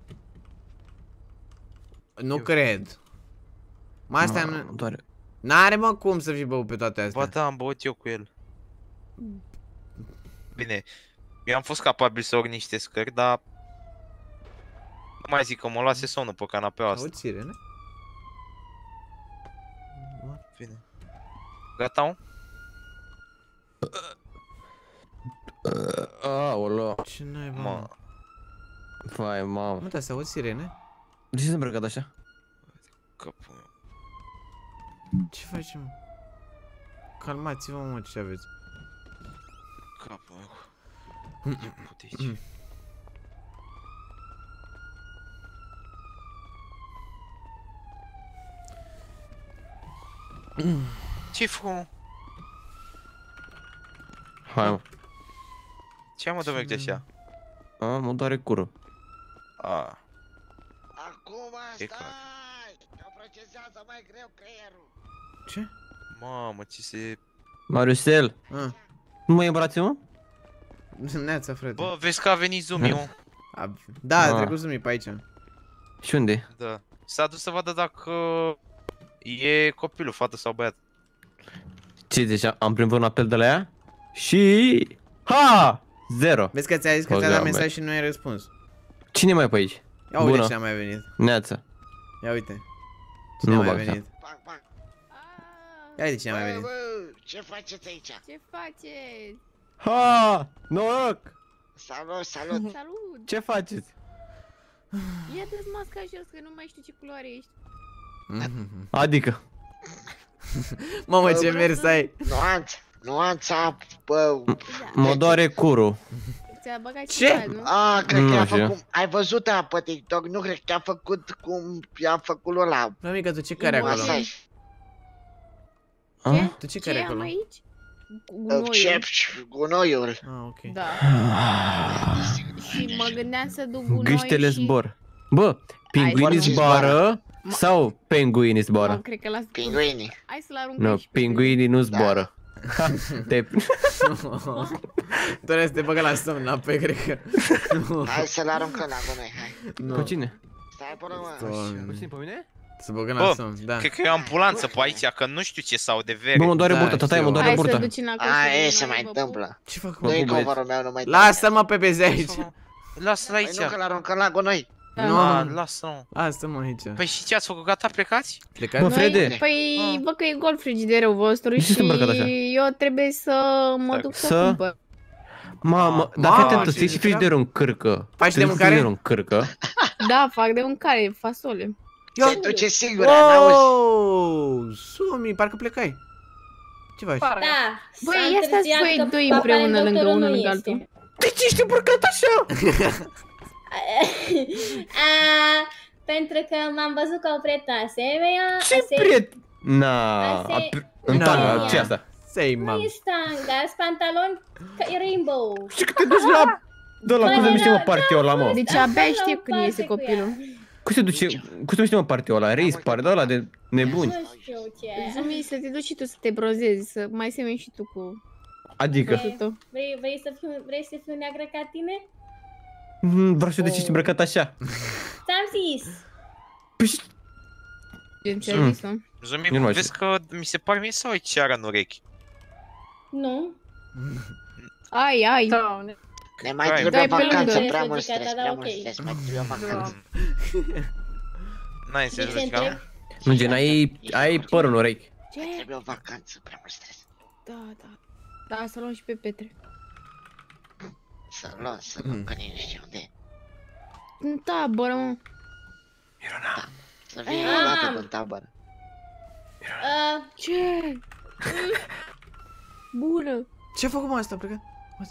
Nu Eu- cred. Mă, astea Ma, nu... doare. N-are, mă, cum să fi băut pe toate astea. Ba da, am băut eu cu el. Bine, eu am fost capabil să urc niște scări, dar... Nu mai zic că mă luase somnul pe canapeaua asta. Auzi sirene? Bine. Gata, mă? Aoleo. Ce n-ai, mă? Mă, Vai, mamă. Mă, dar se aud sirene? De ce s-a îmbrăcat așa? capul meu. Ce facem? Calmați-vă, mă, ce aveți? Capul meu. Ce pute aici? Ce-i făcut, mă? Hai, mă. Ce am, mă, de merge așa? A, mă doare cură. A, Acum E stai! clar. Că procesează mai greu creierul. Ce? mamă, ce se... Mariusel, Ah. nu mai e în brațe, mă? Neața, frate. Bă, vezi că a venit Zumi, mă? A... Da, a Ah. trecut Zumi pe aici. Și unde? Da. S-a dus să vadă dacă e copilul, fată sau băiat. Ce zici, am primit un apel de la ea? Și... Ha! Zero. Vezi că ți-a zis că Bă, ți-a dat da, mesaj bă. și nu ai răspuns. Cine mai e pe aici? Ia uite Bună. cine a mai venit. Neața. Ia uite. Cine Nu a mai bag venit? Pac, pac. Ia uite cine a mai Bă, venit. bă, ce faceți aici? Ce faceți? Ha! Noroc! Salut, salut. Salut! Ce faceți? Ia dă-ți masca jos, că nu mai știu ce culoare ești. Mhm. Adică? Mamă, ce Bă, mers ai. Nuanța, nuanța, bă. Mă doare curul. Ți-a băgat Ce? ceva, nu? A, cred Nu că a știu. făcut, ai văzut ea pe TikTok, nu cred că a făcut cum i-a făcut ăla. Bă, mică, tu ce care acolo? Masaj. Ah? Tu ce Ce care am acolo? aici? Gunoiul. Cep, gunoiul. Ah, ok. Da. Și mă gândeam să duc gunoi Gâștele și... zbor. Bă, pinguinii Ai, zboară sau penguinii Mă, zboară? cred că las... Pinguinii. Hai să-l arunc Nu, aici pe pinguinii nu zboară. Te... Dorea să te băgă la somn înapoi, cred că. Hai să-l aruncăm la gunoi, hai. Nu. Pe cine? Stai până mă. Doamne. Pe cine, pe mine? Să băgăm Bă, la somn, da. Cred că e o ambulanță pe aici, că nu știu ce sau de vere. Bă, mă doare Da, burta, tataie, mă știu. doare Hai să burta. duci înapoi. A, e, să se nu mai vă întâmplă. Ce fac? Mă Nu-i pup, băieți. covorul meu, nu mai Lasă-mă pe beze aici. Lasă-l aici. Păi nu că l-aruncăm la gunoi. Da. Nu. Ah, lasă-mă. Lasă-mă aici. Păi și ce ați făcut? Gata, plecați? Plecați? Bă, Noi, Frede. păi, Ah. bă, că e gol frigiderul vostru De ce și te îmbrăcat așa? eu trebuie să mă duc să, Să? cumpăr. Mamă, Ah, dar fii ma, atent, ce ții și treabă. frigiderul în cârcă. Faci de Ții mâncare? frigiderul în cârcă. Da, fac de mâncare, fasole. Se duce singura, n-auzi? Oh, Sumi, parcă plecai. Ce faci? Da. Băi, s-a ia stați întârziat voi că doi papa împreună doctorul lângă nu unul lângă este. altul. De ce ești îmbrăcat așa? A, pentru că m-am văzut că au priet asemenea. Ce ase- priet? Na, Ase- a pri- în Na. tanga, ce asta? Sei, Nu mam. e stanga, sunt pantaloni ca- e rainbow. Și că te duci la Dă la, cum se numește mă partiul ăla, mă? Deci abia știu când iese copilul. Cum se duce, cum se numește mă partiul ăla? Race par, de ăla de nebuni. Nu știu ce. Zumi, să te duci și tu să te brozezi, să mai semeni și tu cu... Adică? Vrei, vrei, vrei, să fiu, vrei să fiu neagră ca tine? Mm, vreau să de ce ești îmbrăcat așa. Ți-am zis. Păi și... Ce ți-a zis, nu? Zumi, vezi că mi se pare mie sau ai ceara în urechi? Nu. Ai, ai. Ne mai trebuie vacanță, prea mult stres, prea mult stres, mai trebuie vacanță. N-ai înțeles, Lucica? Nu, gen, ai, ai păr în urechi. Ce? Mai trebuie o vacanță, prea mult stres. Da, da. Da, să luăm și pe Petre. Să luăm, să luăm, că nici nu știu unde e. În tabără, mă. Da, să vină o dată în tabără. Uh, Ce? Bună. Ce-a făcut mă asta? A plecat?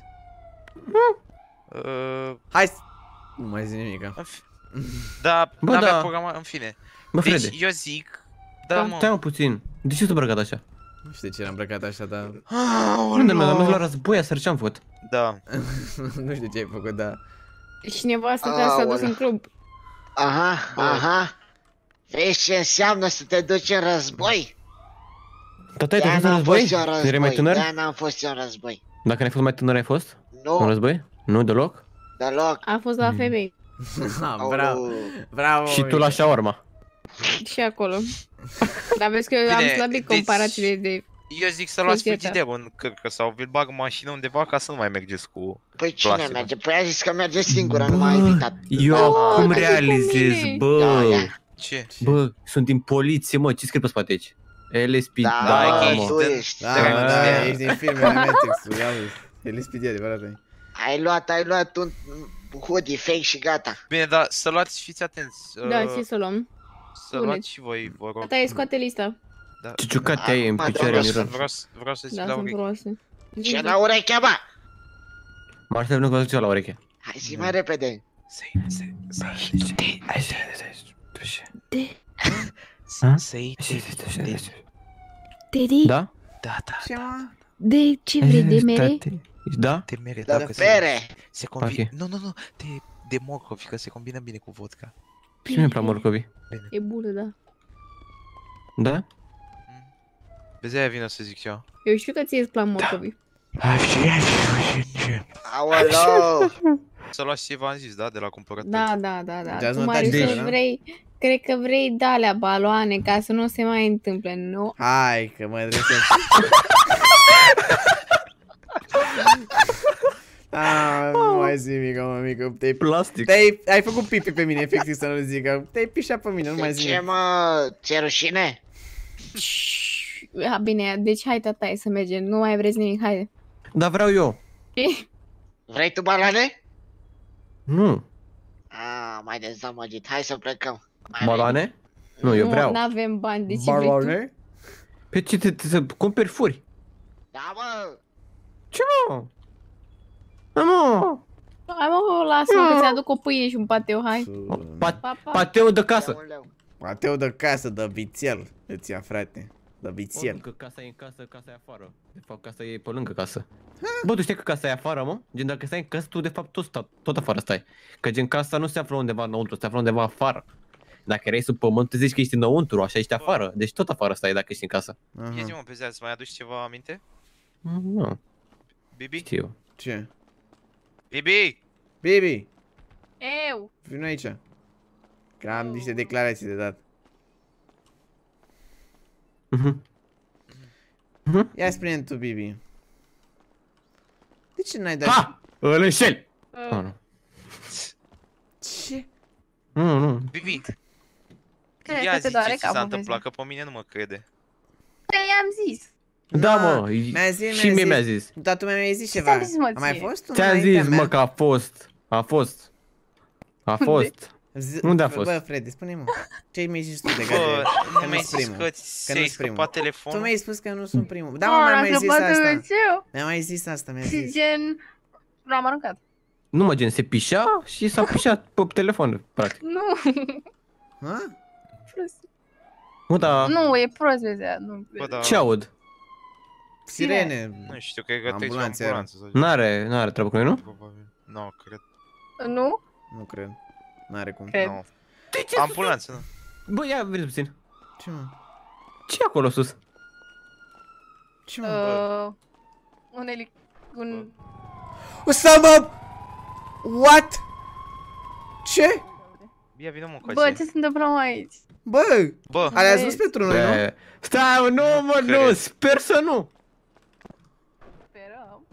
Uh, Hai să... Nu mai zic nimica. Da, Bă, n-avea da. programat, în fine. Bă, Deci Frede, eu zic... Da, mă. stai mă puțin. De ce s-a îmbrăcat așa? Nu știu de ce era îmbrăcat așa, dar... Unde mi-a mers la război, să ce-am făcut? Da. Nu știu ce ai făcut, dar... Și nevastă ta s-a dus în club. Aha, aha. Vezi ce înseamnă să te duci în război? Tata, ai De-aia fost în n-am război? fost eu în Când erai mai război, tânăr? de-aia n-am fost eu în război. Dacă n-ai fost mai tânăr, ai fost? În Nu, război? Nu, deloc? deloc. A fost la femei. Ah, bravo, bravo. Și tu la shawarma. Și acolo. Dar vezi că eu am Bine, slăbit deci- comparațiile de... Eu zic să luați Societate. frigiderul în cărcă sau vi-l bag în mașină undeva ca să nu mai mergeți cu... Păi cine Plastic. merge? Păi a zis că merge singură, nu m-a invitat. Eu Da, acum da, realizez, Da, bă. Da, ia. Ce? Bă, sunt din poliție, mă, ce scrie pe spate aici? L S P, Da, Da, da, e mă. tu dă- ești. Da, Te-ai mă, gândit. da, ești din filmele Matrix-ul, ia uite. El e speed, adevărat ai. Ai luat, ai luat un hoodie fake și gata. Bine, dar să luați și fiți atenți. Da, uh, ce să luăm? Să spuneți. luați și voi, vă rog. Tata, e scoate lista. Da. Ce ciucate ai în Acum, picioare, vreau Miron? Vreau, să- vreau să zic Da, la sunt urechi. proaste. Ce la urechea, bă? Marcel, nu vă duce la ureche. Hai zi mai repede. Să-i, să-i, să-i, hai să De? să-i, Teddy? Da? da, da, Ce, mă? De ce vrei? De mere? Da? te mere, De dacă se, pere. se combine, Ok. nu, nu, nu, de, de morcovi, că se combină bine cu vodka. Ce mi-e prea morcovi? E bună, da. Da? Vezi, aia vine să zic ceva. Eu știu că ție îți plac morcovi. Aoleu. Să luați ce v-am zis, da, de la cumpărături. Da, da, da, da. Te-ați Tu, notat Marius, bine, da? vrei... Cred că vrei de alea baloane ca să nu se mai întâmple, nu? Hai, că mă trebuie să... Ah, nu mai zi mică, mă, mică. Te-ai... Plastic. Te-ai... Ai făcut pipi pe mine, efectiv, să nu zic. Te-ai pișat pe mine, nu mai De zi ce, nimic. mă? Ți-e rușine? Ha, bine, deci hai, tata, să mergem. Nu mai vreți nimic, haide. Dar vreau eu. Vrei tu balane? Nu. Ah, mai dezamăgit. Hai să plecăm. Mai Baloane? Nu, eu vreau. Nu avem bani, de ce vrei tu? Balone? Pe ce te, te, să cumperi furi? Da, mă. Ce mă? Da, mă. Hai mă, lasă-mă că ți-aduc o pâine și un pateu, hai. Pa, Pa, pa. pateu de casă. Ia un leu. Mateu de casă, de vițel. Îți ia, frate. De vițel. Că casa e în casă, casa e afară. De fapt, casa e pe lângă casă. Bă, tu știi că casa e afară, mă? Gen, dacă stai în casă, tu de fapt tot, sta, tot afară stai. Că gen, casa nu se află undeva înăuntru, se află undeva afară. Dacă erai sub pământ, tu zici că ești înăuntru, așa ești afară. Deci tot afară stai dacă ești în casă. Aha. Ia zi, mă, pe zi, îți mai aduci ceva aminte? Nu, Bibi? știu. Ce? Bibi! Bibi, Eu! vino aici. Că am niște declarații de dat. Mhm. Mhm. Ia spune tu, Bibi. De ce n-ai dat... Ha! Îl înșeli! Uh, Ah, nu. Ce? Nu, nu. Bibi! Cred Ia că te zi doare ce ți s-a capul, întâmplat, că pe mine nu mă crede. Păi i-am zis. Da, Na, mă, mi-a zis, și mie mi-a zis. Dar tu mi-ai zis Ce ceva. ți-am zis, mă, A mai ție? fost tu Ți-am înaintea zis, mea? mă, că a fost. A fost. A fost. Z- Unde a Bă, fost? Bă, Freddy, spune-mă. Ce mi-ai zis tu de Bă, gade? nu Că mi-ai nu-s zis primul. că Că ți-ai nu-s primul. scăpat Tu telefonul? mi-ai spus că nu sunt primul. Da, mă, Nu, mi-a l-am mai zis scăpat asta. Dumnezeu. Mi-a mai zis asta, mi-a Și zis. gen... L-am aruncat. Nu, mă, gen, se pișa și s-a pișat pe telefon, practic. Nu, Ha? prost. Mă, da, Nu, e prost, vezi, nu. Bă, da. ce aud? Sirene. Nu știu, cred că trebuie să Ambulanțe o era. ambulanță. sau ceva. N-are, n-are treabă cu noi, nu? Probabil. Nu, cred. Nu? Nu cred. N-are cum. Cred. Nu. Ambulanță, nu. Bă, ia vezi puțin. Ce mă? Ce e acolo sus? Ce mă? Uh, un elic... un... Osama! What? Ce? Ia vină mă Bă, coace. ce se întâmplă mă aici? Bă! Bă, Alea zis pentru noi, nu? Bă, stai, nu, mă, nu, cred. sper să nu. Sperăm.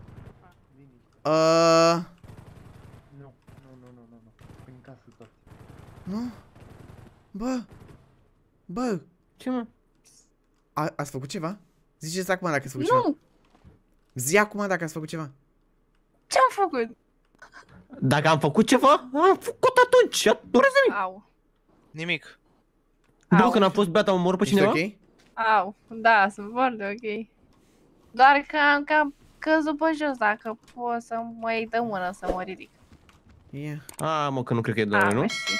Uh, Nu, nu, nu, nu, nu, nu. Prin casă tot. nu? Bă! Bă! Ce, mă? A, ați făcut ceva? Ziceți acum dacă ați făcut ceva. Nu! Zi acum dacă ați făcut ceva. Ce-am făcut? Dacă am făcut ceva, am făcut atunci, nu rezi nimic. Au. nimic. Bă, Au. când am fost beat, am omorât pe Ești cineva? ok? Au. Da, sunt foarte ok. Doar că am cam căzut pe jos, dacă pot să mă iei de mână să mă ridic. Ia. A, mă, că nu cred că e de Ah, noi, nu? mersi.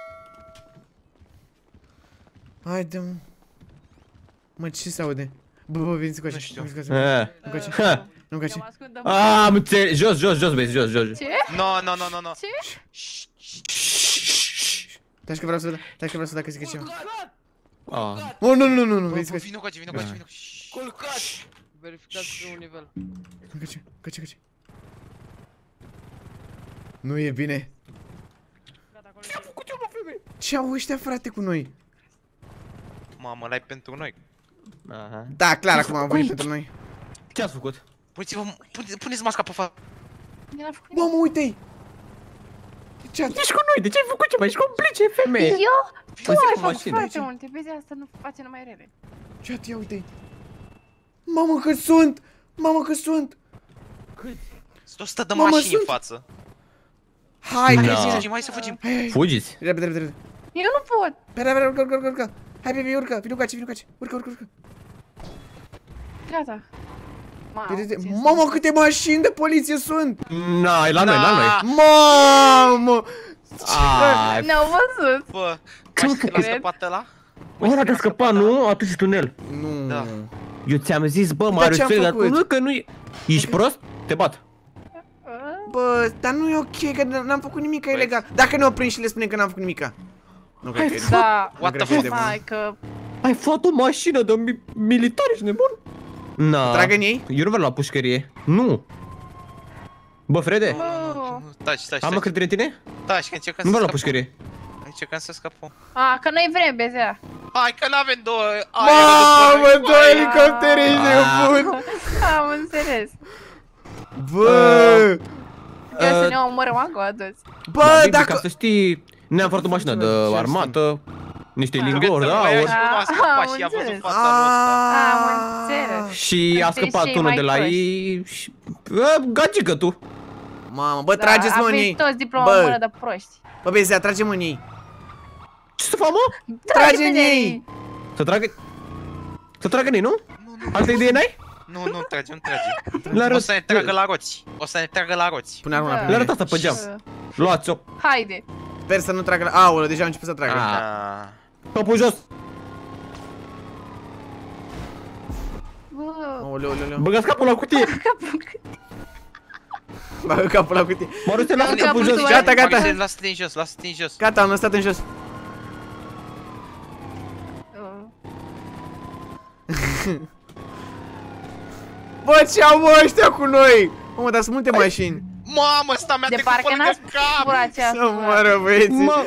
Haide-mă. Mă, ce se aude? Bă, bă, veniți cu așa. Nu știu. Veniți cu așa. Eh. Nu cu așa. Ha. Nu cu Eu așa. mă ascund de A, am înțeles, jos, jos, jos, băieți, jos, jos. Ce? No, no, no, no, no. Ce? Stai că vreau să vedem. Stai că vreau să dacă zic ceva. Ah. Oh, nu, nu, nu, nu, Bă, veniți cu bă, așa. Vino coace, vino coace, vino. Culcat! Verificați pe un nivel. Nu cu așa, cu așa, cu așa. Nu e bine. Ce au ăștia, frate, cu noi? Mamă, l-ai pentru noi. Aha. Da, clar, acum am venit pentru noi. Ce ați făcut? Puneți-vă, pune- puneți masca pe față. Eu n-am făcut Bă, mă, uite-i! Ce ați? Ești cu noi, de ce ai făcut ceva? Ești complice, femeie! Eu? Tu Păi, ai cu făcut mașină. foarte multe, vezi asta nu face numai rele. Ce ați? Ia uite-i! Mamă, că sunt! Mamă, că sunt! Sunt o sută de Mamă, mașini în sunt- față. Hai, Hai că să Da. fugim, hai să fugim. Hai, hai, Fugiți! repede, repede, repede. Eu nu pot. Repede, repede, urcă, urcă, urcă, urcă. Hai, baby, urcă, vino cu aici, vino cu aici. Urcă, urcă, urcă. Gata. Mamă, Uite-te. ce Mamă, câte mașini de poliție sunt! Na, e la noi, la noi! Mamă! Ai, Ne-au văzut. Bă, Ce mai știi mă la scăpat ăla? ăla de scăpat, nu? Atunci e tunel. Nu. Da. Eu ți-am zis, bă, Dar Marius, ce-am dar făcut? nu că nu e... Ești prost? Te bat. Bă, dar nu e ok, că n-am făcut nimic ilegal. Dacă ne oprim și le spunem că n-am făcut nimica. Nu cred că e. Da. Nu What cred the că e de fuck? bun. Hai că... Ai făcut o mașină de mi militari, ești nebun? Na. Trag în ei? Eu nu vreau la pușcărie. Nu. Bă, Frede, Nu. Taci, taci, am taci. încredere în tine? Taci, că încercăm Nu să vreau la scăpăm. pușcărie. Încercăm să scăpăm. A, că noi vrem, bezea. Hai că n-avem două Mamă, două aere. elicoptere, ești Ah. nebun! Am înțeles. Bă! Eu să Uh, ne omorăm acolo toți. Bă, Bă, ca dacă... să știi, ne-am făcut o mașină de Ce armată, niște Ah. lingori, da, Am aur. scăpat și a văzut înțeles. fața lui ăsta. Am înțeles. Și a Sunteți scăpat cei unul mai de la proști. ei și... Bă, gagică tu! Mamă, bă, trageți mă în aveți ei! toți diploma în Bă, mână de proști. bă, Bezea, trage mă în ei! Ce să fac, mă? Trage în pe ei! Să tragă... Să tragă în ei, nu? Altă idee n-ai? Nu, nu trage, nu trage. Le O arăt, să ne tragă la roți. O să ne tragă la roți. Pune arma Da. pe le mine. arăt asta pe geam. Luați-o. Haide. Sper să nu tragă la... Aoleu, deja au început să tragă. Ah. Ah. Topul jos. Bă, Aoleu, aoleu, aoleu. Băgați capul la cutie. Bagă capul la cutie. Mă te lasă Capul capul jos. tu, Gata, gata. Marise, lasă-te în jos, lasă-te în jos. Gata, am lăsat în jos. Bă, ce au mă ăștia cu noi? Mamă, dar sunt multe mașini. Mamă, ăsta mi-a de trecut pe parcă lângă n-ați cap. pura Să aceasta. moară băieții. Mă.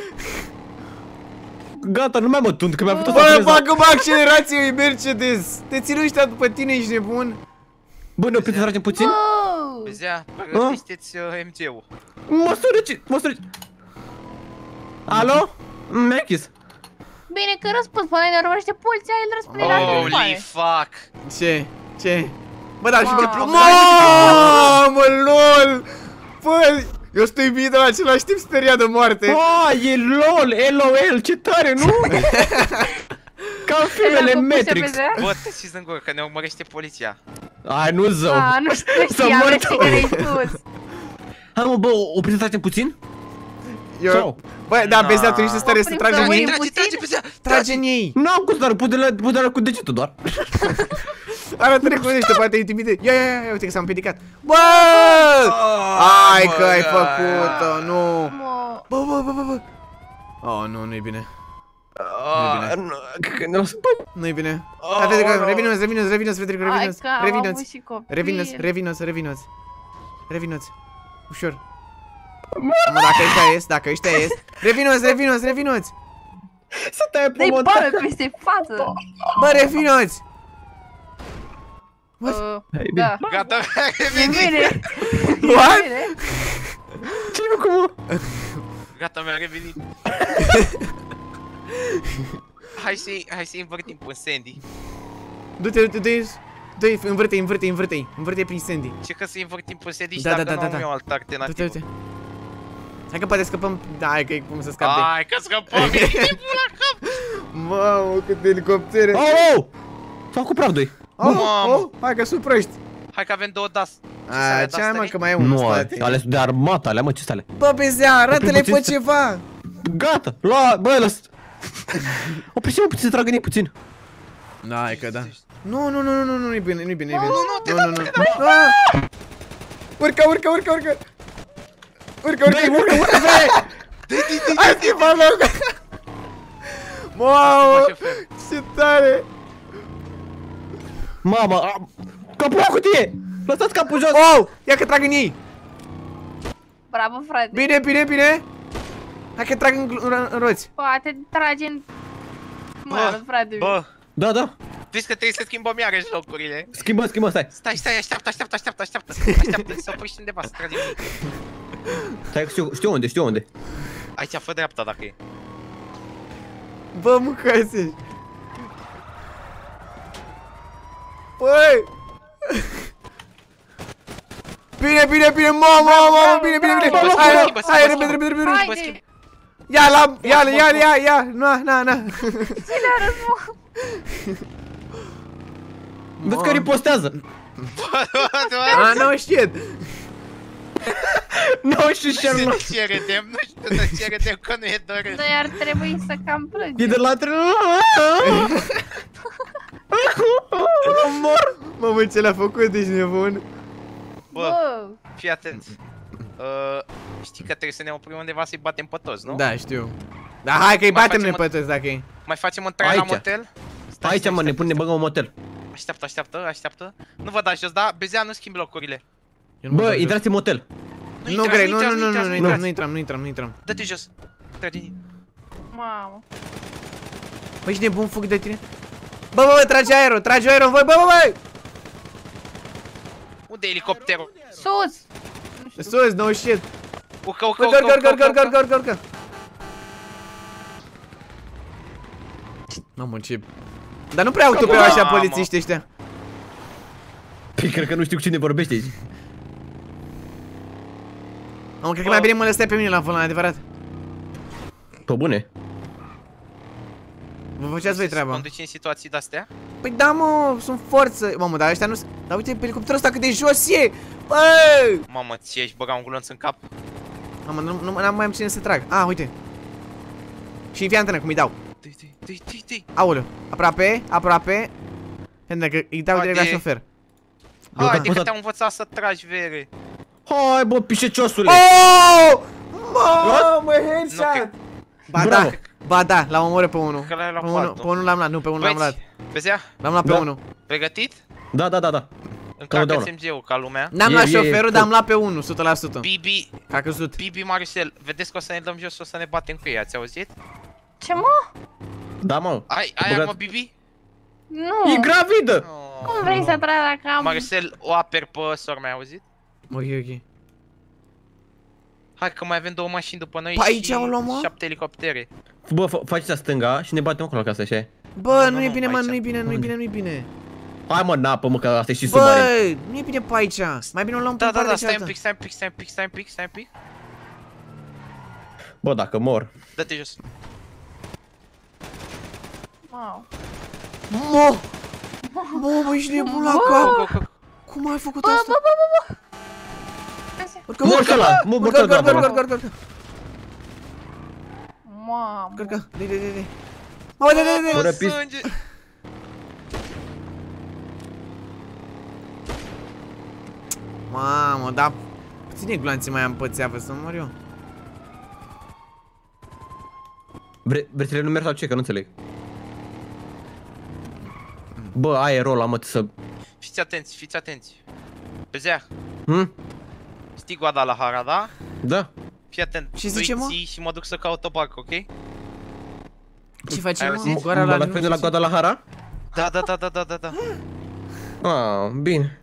Gata, nu mai mă tund, că mi-a făcut Bă, să bagă-mă accelerație, e Mercedes. Te țin ăștia după tine, ești nebun? Bă, ne oprim să tragem puțin? Bă, Bezea, pregătește-ți uh, M G-ul. Măsură ce... Măsură ce... Alo? Mi-a închis. bine că răspuns, până ne urmărește poliția, el răspunde la Holy întrebare. fuck. Ce? Ce? Bă, dar și bă... Mamă. Mamă, lol! Bă, eu stoi bine la același timp speriat de moarte. Ah, e LOL, L O L, ce tare, nu? Ca în filmele Era făcut Matrix. să vezi? Bă, te ții în gură, că ne urmărește poliția. Ai, nu zău. A, nu știu, Să știam, mor vreți tu. că le-ai spus. Hai mă, bă, opriți să tragem puțin? Eu... Sau? Bă, da, Na. Bezea, tu ești în stare să Oprim tragi să în urim. ei? Trage, puțin? trage, Bezea. Trage în ei! Nu am cum să dar, pus de la, pus de la cu degetul doar. Arată-ne cum ești, poate intimide. Ia, ia, ia, uite că s-a împiedicat. Bă! Ai că ai făcut-o, nu. Bă, bă, bă, bă, bă. Oh, nu, nu-i bine. Nu-i bine. Hai, Federico, revinoți, revinoți, revinoți, Federico, revinoți. Revinoți. Revinoți, revinoți, revinoți. Revinoți. Ușor. Mă, dacă ăștia ies, dacă ăștia ies. Revinoți, revinoți, revinoți. Să te-ai Dă-i promotat. bă peste față. Bă, revinoți. Uh, da. Gata, E bine. What? Ce-i cum? Gata, mi-a revenit. Hai să-i, hai să-i învârtim pe Sandy. Du-te, du-te, du-te, învârte-i, învârte-i, învârte-i, învârte-i prin Sandy. Ce că să-i învârtim pe Sandy și Da, dacă da, da, nu da, am da. eu altă alternativă. Du-te, du-te. Hai că poate scăpăm, da, hai că e cum să scape. Hai că scăpăm, e tipul la cap. Mamă, câte elicoptere. Oh, oh! S-au făcut praf doi. Oh, oh, hai că sunt proști. Hai că avem două das. A, ce ai mă, că mai e unul Nu, în spate. alea sunt de armată, alea mă, ce alea? Bă, Bezea, arată-le pe puțin ceva. Gata, lua, bă, lăs. Opriți-mă puțin, să tragă ei puțin. Da, hai că da. Nu, nu, nu, nu, nu, nu-i bine, nu-i bine, nu-i bine. Nu, nu, Nu, nu, nu. Ah! Urcă, urcă, urcă, urcă. Urcă, urcă, urcă, urcă, urcă. Hai schimbat loc. Mamă, ce tare. Mama, capul la cutie! Lăsați capul jos! Oh, ia că trag în ei. Bravo, frate. Bine, bine, bine. Hai că trag în, în, în roți. Poate trage în... Mă, frate. Bă, Da, da. știți că trebuie să schimbăm iarăși locurile. Schimbă, schimbă, stai. Stai, stai, așteaptă, așteaptă, așteaptă, așteaptă. Așteaptă, să oprești undeva, să tragem ei. Stai, știu, știu unde, știu unde. Aici, fă dreapta dacă e. Bă, mâncați. Băi. Bine, bine, bine, mamă, mamă, bine, bine, bine. Hai, hai, repede, repede, repede. Haide. Ia la, ia, ia, ia, ia, na, na, na. Ce le arăt, mă? Vezi că ripostează. A, no shit. Nu știu ce Nu nu. știu de ce râdem, nu știu de ce râdem, că nu e dorând. Noi ar trebui să cam plângem. E de la tre... Mor. Mamă, ce l-a făcut, ești nebun. Bă, fii atent. Uh, știi că trebuie să ne oprim undeva să-i batem pe toți, nu? Da, știu. Da, hai că-i Mai batem noi facem pe toți dacă e. Mai facem un trai la Aici. motel? Stai, Aici, stai, mă, ne stai, pun, ne stai. băgăm în motel. Așteaptă, așteaptă, așteaptă. Nu vă dați jos, da? Bezea, nu schimbi locurile. Bă, intrați în motel. Nu intrați, cred, nu, intrați, nu, nu, nu, intrați, nu intrăm, nu intrăm, nu intrăm, nu intrăm. Dă-te jos. Trage. Mamă. Băi, ești nebun, fug de tine. Bă, bă, bă, trage aerul, trage aerul, voi, bă, bă, bă! Unde e elicopterul? Sus! Sus, no shit. Urcă, urcă, Urcă, urcă, urcă, urcă, urcă, urcă, urcă. urcă, urcă. Mamă, ce... Dar nu prea autopeau așa Mamă. polițiști ăștia. Păi, cred că nu știu cu cine vorbește aici. Mamă, cred că mai bine mă lăsai pe mine la volan, adevărat. Pe bune. Vă făceați voi treaba. Conduci în situații de-astea? Păi da, mă, sunt forță. Mamă, dar ăștia nu... Dar uite, pe elicopterul ăsta cât de jos e! Bă! Mamă, ție ești băga un glonț în cap? Mamă, nu, nu, n-am mai am cine să trag. Ah, uite. Și fii antenă cum îi dau. Dă-i, dă-i, dă-i, dă-i, dă-i. Aoleu, aproape, aproape. Pentru că îi dau direct la Haide. șofer. Haide că te-am învățat să tragi, vere. Hai, bă, pișeciosule. Oh! Mamă, headshot! cred. Ba Bravo. da, ba da, l-am omorât pe unul. Că l-ai luat Pe pe unul, altul. pe unul l-am luat, nu, pe unul l-am luat. Băieți, Bezea, L-am luat pe Da. unul. pregătit? Da, da, da, da. Încarcă-ți da. M G-ul ca lumea. N-am E- luat e- șoferul, e- dar am luat pe unul, o sută la sută. Bibi, Că a căzut. Bibi Marcel, vedeți că o să ne dăm jos, o să ne batem cu ei, ați auzit? Ce, mă? Da, mă. Ai, ai Băgat. armă, Bibi? Nu. E gravidă. Oh. Cum vrei să tragi dacă am... Marcel, o aper pe sora mea, ai auzit? Ok, ok. Hai că mai avem două mașini după noi Păi aici și au luat, mă? șapte elicoptere. Bă, fa- faceți la stânga și ne batem acolo la casă, așa e. Bă, Nu, nu nu, e nu, bine, mă, aici. nu e bine, nu e bine, nu e bine. Hai, mă, n-apă, mă, că asta e și submarin. Bă, nu e bine pe aici. Mai bine o luăm pe Da, da, partea da, stai un cealaltă. pic, stai un pic, stai un pic, stai un pic, stai un pic. Bă, dacă mor. Dă-te jos. Wow. Mă! Mă, bă, ești nebun la Go, cap. go, go. Cum ai făcut Bă, asta? bă, bă, bă, bă. Urcă, Mor urcă, ăla, mor, mor urcă, ăla, urcă, mor. urcă, urcă, urcă. Mamă. Urcă, urcă, dai, dai, dai, dai. Mă, dai, dai, dai. Fără Bă, pis- sânge. Mamă, dar puține gloanțe mai am pe țeavă să mor eu. Vre vreți să le numeri sau ce? Că nu înțeleg. Bă, aerul ăla, mă, să... Fiți atenți, fiți atenți. Bezea. Hm? Știi Guadalajara, da? Da. Fii atent. Ce zice, mă? Și mă duc să caut o barcă, ok? Ce facem, mă? auzit? Goara la La de la Guadalajara? Da, da, da, da, da, da, da. Ah, bine.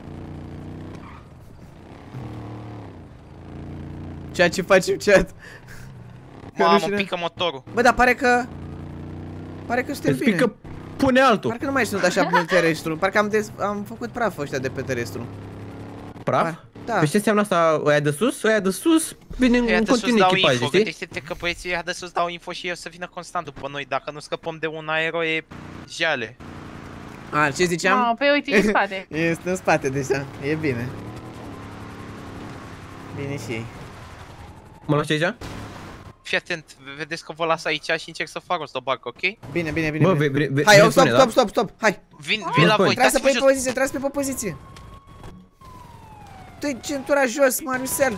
Ceea ce facem, chat. Mamă, pică motorul. Bă, dar pare că... Pare că suntem Îți bine. pică, pune altul. Parcă nu mai sunt așa pe terestru. Parcă am, des... am făcut praf ăștia de pe terestru. Praf? Da. Păi ce înseamnă asta? Oia de sus? Oia de sus vine Ăia în de sus continuu dau echipaje, info, știi? gândește-te că băieții ăia de sus dau info și eu să vină constant după noi. Dacă nu scăpăm de un aero e jale. A, ce ziceam? Mamă, pe uite în spate. Este în spate deja, e bine. Bine și ei. Mă lași aici? Fii atent, vedeți că vă las aici și încerc să fac o barcă, ok? Bine, bine, bine. Bă, bine. ve, ve, Hai, ve, oh, stop, spune, stop, da? stop, stop, hai. Vin, vin la voi, Trebuie să dați-vă pe jos. poziție, trebuie să pe poziție. Dă-i centura jos, Mariusel.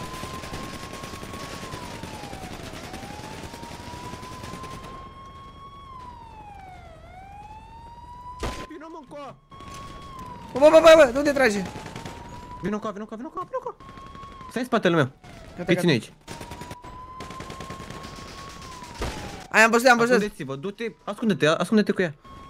Vino-mă încoa! Bă, bă, bă, bă, bă, de unde trage? Vino încoa, vino încoa, vino încoa, vino încoa! Stai în spatele meu. Gata, Îi ține gata. aici. Ai, am văzut, am văzut. Ascundeți-vă, du-te, ascunde-te, ascunde-te cu ea.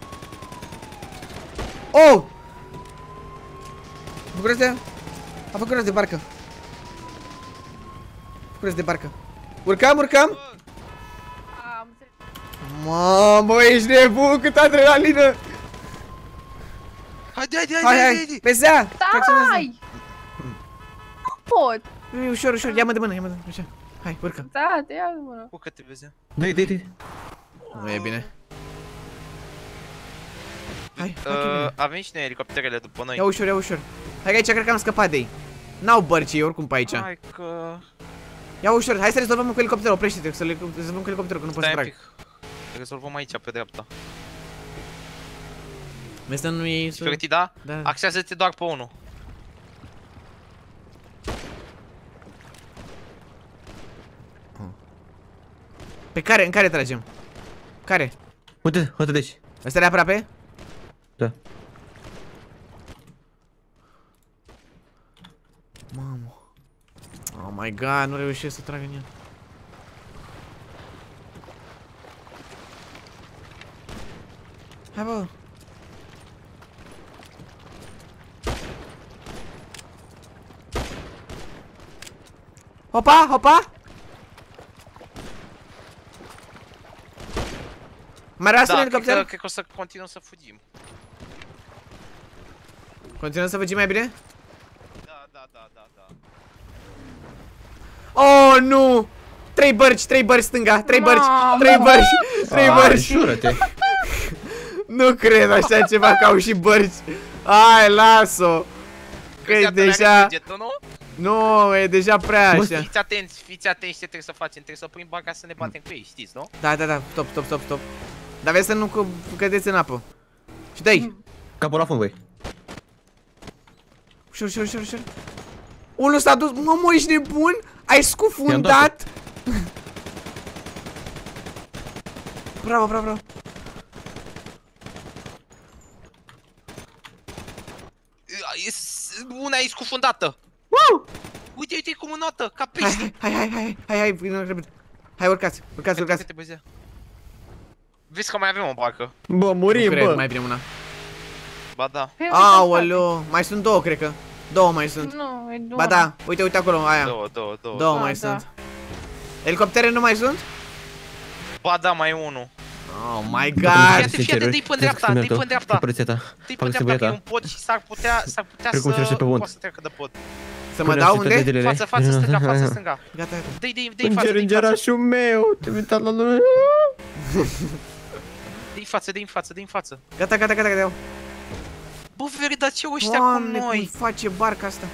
Oh! Bucură-te. A făcut rost de barcă. Bucură-te de barcă. Urcăm, urcăm. Am înțeles. Mamă, ești nebun, cât adrenalină. Haide, haide, haide, Hai, haide, hai, haide. pe zea. Stai! Nu pot. E ușor, ușor, ia-mă de mână, ia-mă de mână, așa. Hai, urcă. Da, te iau de mână. Cu că te vezi. Dă-i, dă-i, dă-i. Nu e bine. Hai, hai, că e Uh, bine. avem și noi elicopterele după noi. Ia ușor, ia ușor. Hai că aici cred că am scăpat de ei. N-au bărci ei oricum pe aici. Hai că... Ia ușor, hai să rezolvăm cu elicopterul, oprește-te, să le rezolvăm cu elicopterul, că nu pot să Stai un trag. pic. Rezolvăm aici, pe dreapta. Vezi să nu e... Pregătit, da? Da. Axează-te doar pe unul. Pe care, în care tragem? Care? Uite, uite deci. Ăsta e aproape? Da. Mamă. Oh my god, nu reușesc să trag în el. Hai, bă. Hopa, hopa. Mai rămas un Da, cred că, elicopter? cred că o să continuăm să fugim. Continuăm să fugim mai bine? Da, da, da, da, da. Oh, nu! Trei bărci, trei bărci stânga, trei bărci, Mamă! trei bărci, trei Ah, bărci. jură-te. Nu cred așa ceva că au și bărci. Hai, las-o. Că e deja... Nu? Nu, e deja prea Bă, așa. Fiți atenți, fiți atenți ce trebuie să facem. Trebuie să oprim barca să ne batem cu ei, știți, nu? Da, da, da, stop, stop, stop, stop. Dar vezi să nu cu- cădeți în apă. Și dai. Capul la fund, băi. Ușor, ușor, ușor, ușor. Unul s-a dus, mă, mă, ești nebun? Ai scufundat? Bravo, bravo, bravo. Una e scufundată. Wow! Uite, uite, e cu mânată, ca Hai, pește. hai, hai, hai, hai, hai, hai, vină repede. Hai, urcați, urcați, urcați. Uite-te, băzea. Vezi că mai avem o barcă. Bă, Nu murim, cred, bă. mai bine una. Ba da. Pe uite în spate. Aoleu, mai sunt două, cred că. Două mai sunt. Nu, e două. Ba da, uite, uite acolo, aia. Două, două, două. Două Da, mai da. sunt. Elicoptere nu mai sunt? Ba da, mai e unul. Oh my Fii god. atent, fii atent, dă-i pe dreapta, dă-i pe dreapta. Părățeta. Dă-i pe dreapta, că e un pod și s-ar putea, s-ar putea Cred cum trece să pe pământ. poată să treacă de pod. Să mă dau unde? Față, față, stânga, față, stânga. Gata, gata. Dă-i, dă-i, dă-i față, dă-i față. Îngerașul meu, te-ai uitat la lume. Dă-i față, dă-i față, dă-i față. Gata, gata, gata, gata. Bă, veri, dar ce ăștia cu Doamne, cum noi? face barca asta?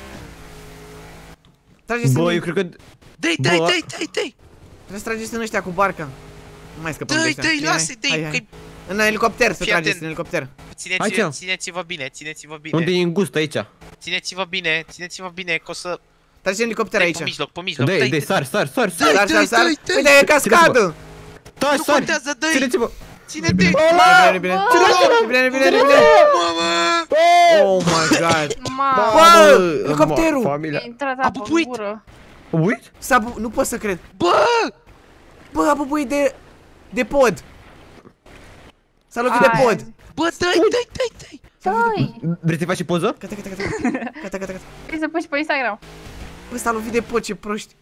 Trageți Bă, în eu cred că... Dă-i, dă-i, Bă. dă-i, dă-i, dă-i. Trebuie să trageți în ăștia cu barca. Nu mai scăpăm de Dă-i, ăștia. dă-i, Hai, lasă-i, hai, dă-i, hai. că-i În elicopter, să Fii trageți atent. în elicopter. Țineți, Aici. țineți-vă bine, țineți-vă bine. Unde e îngust aici? Țineți-vă bine, țineți-vă bine, că o să... Trageți în elicopter Dai aici. pe mijloc, pe mijloc, Dai, dai, dai, sar, sar, sar, sar. Sar, sar, sar. dai, dai. Uite, e cascadă. Stai, Nu sar. contează, dă-i! Țineți-vă. Ține-te! Bine, bine, bine. Bine, bine, bine, bine. Mamă! Oh my god. Mamă, Bă, elicopterul. Familia. e intrat A apă în bubuit. gură. Uit? S-a bu... Nu pot să cred. Bă! Bă, a bubuit de... de pod. S-a lovit de Ai. pod. Bă, dai, dai, dai, dai! Dai! Vrei să faci și poză? Gata, gata, gata. Gata, gata, gata. Vrei să pui pe Instagram? Bă, s-a lovit de pod, ce proști.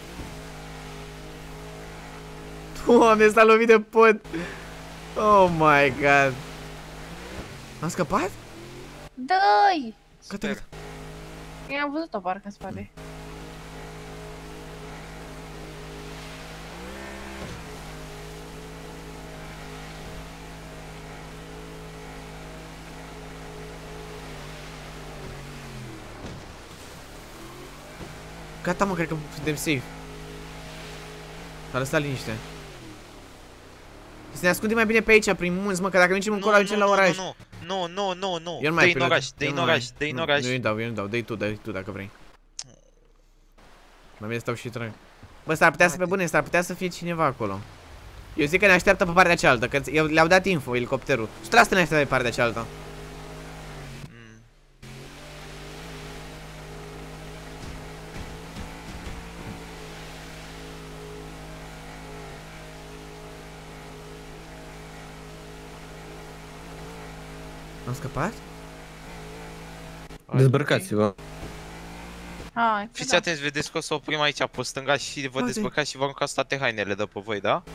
Doamne, s-a lovit de pod. Oh my god. Am scăpat? Dai! Gata, gata. Eu am văzut-o parcă în spate. Gata, mă, cred că suntem safe. S-a lăsat liniște. Să ne ascundem mai bine pe aici, prin munți, mă, că dacă mergem încolo, ajungem la oraș. Nu, nu, nu, nu, nu. Eu nu mai Dă-i am în oraș, pilot. dă-i Eu în nu oraș, mai- dă-i în nu, oraș. Eu nu dau, eu nu dau, dă-i tu, dă-i tu dacă vrei. Mai bine stau și trag. Bă, s-ar putea să, pe bune, s-ar putea să fie cineva acolo. Eu zic că ne așteaptă pe partea cealaltă, că le-au dat info, elicopterul. o sută la sută ne așteaptă pe partea cealaltă. Mm. Am scăpat? Dezbrăcați-vă. Hai, Fiți da. atenți, vedeți că o să oprim aici pe stânga și vă Uite. dezbrăcați și vă aruncați toate hainele de pe voi, da?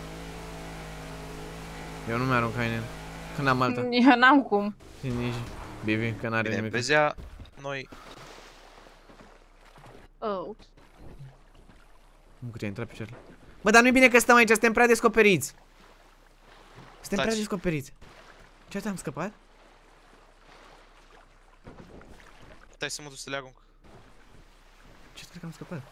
Eu nu mi-arunc haine. Că n-am altă. Eu n-am cum. Și nici Bibi, că n-are Bine, nimic. vezea, noi... Oh. Nu cât ai intrat picioarele. Bă, dar nu-i bine că stăm aici, suntem prea descoperiți. Suntem prea Taci. descoperiți. Ce am scăpat? Stai să mă duc să le arunc. Ce cred că am scăpat?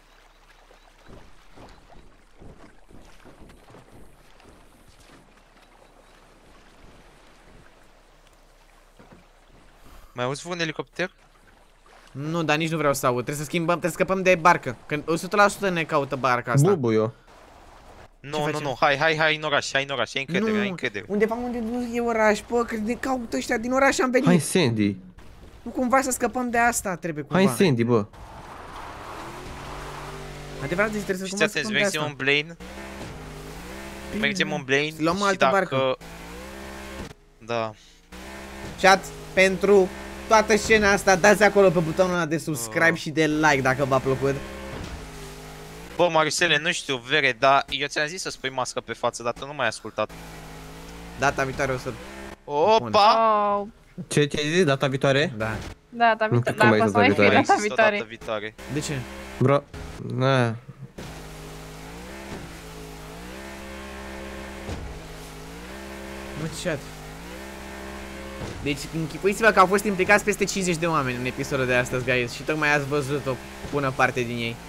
Mai auzi un elicopter? Nu, dar nici nu vreau să aud. Trebuie să schimbăm, trebuie să scăpăm de barcă. Că o sută la sută ne caută barca asta. Bubu eu. Nu, nu, facem? nu, hai, hai, hai în oraș, hai în oraș, ai încredere, ai încredere. Undeva unde nu e oraș, bă, că ne caută ăștia din oraș am venit. Hai Sandy. Nu cumva să scăpăm de asta, trebuie cumva. Hai Sandy, bă. Adevărat, deci trebuie să Fiți cumva atenți, scăpăm de mergem asta. în Blaine. Mergem în Blaine Luăm și altă dacă... barcă. Da. Chat, pentru toată scena asta, dați acolo pe butonul ăla de subscribe Oh. și de like dacă v-a plăcut. Bă, Marusele, nu știu, Vere, dar eu ți-am zis să spui mască pe față, dar tu nu m-ai ascultat. Data viitoare o să... Opa! Oh. Ce ți-ai zis data viitoare? Da. Data Nu viitoare. cred că mai Dacă o e să mai data fie viitoare. data Există o dată viitoare. viitoare. De ce? Bro. Na. Mă, chat. Deci închipuiți-vă că au fost implicați peste cincizeci de oameni în episodul de astăzi, guys. Și tocmai ați văzut o bună parte din ei.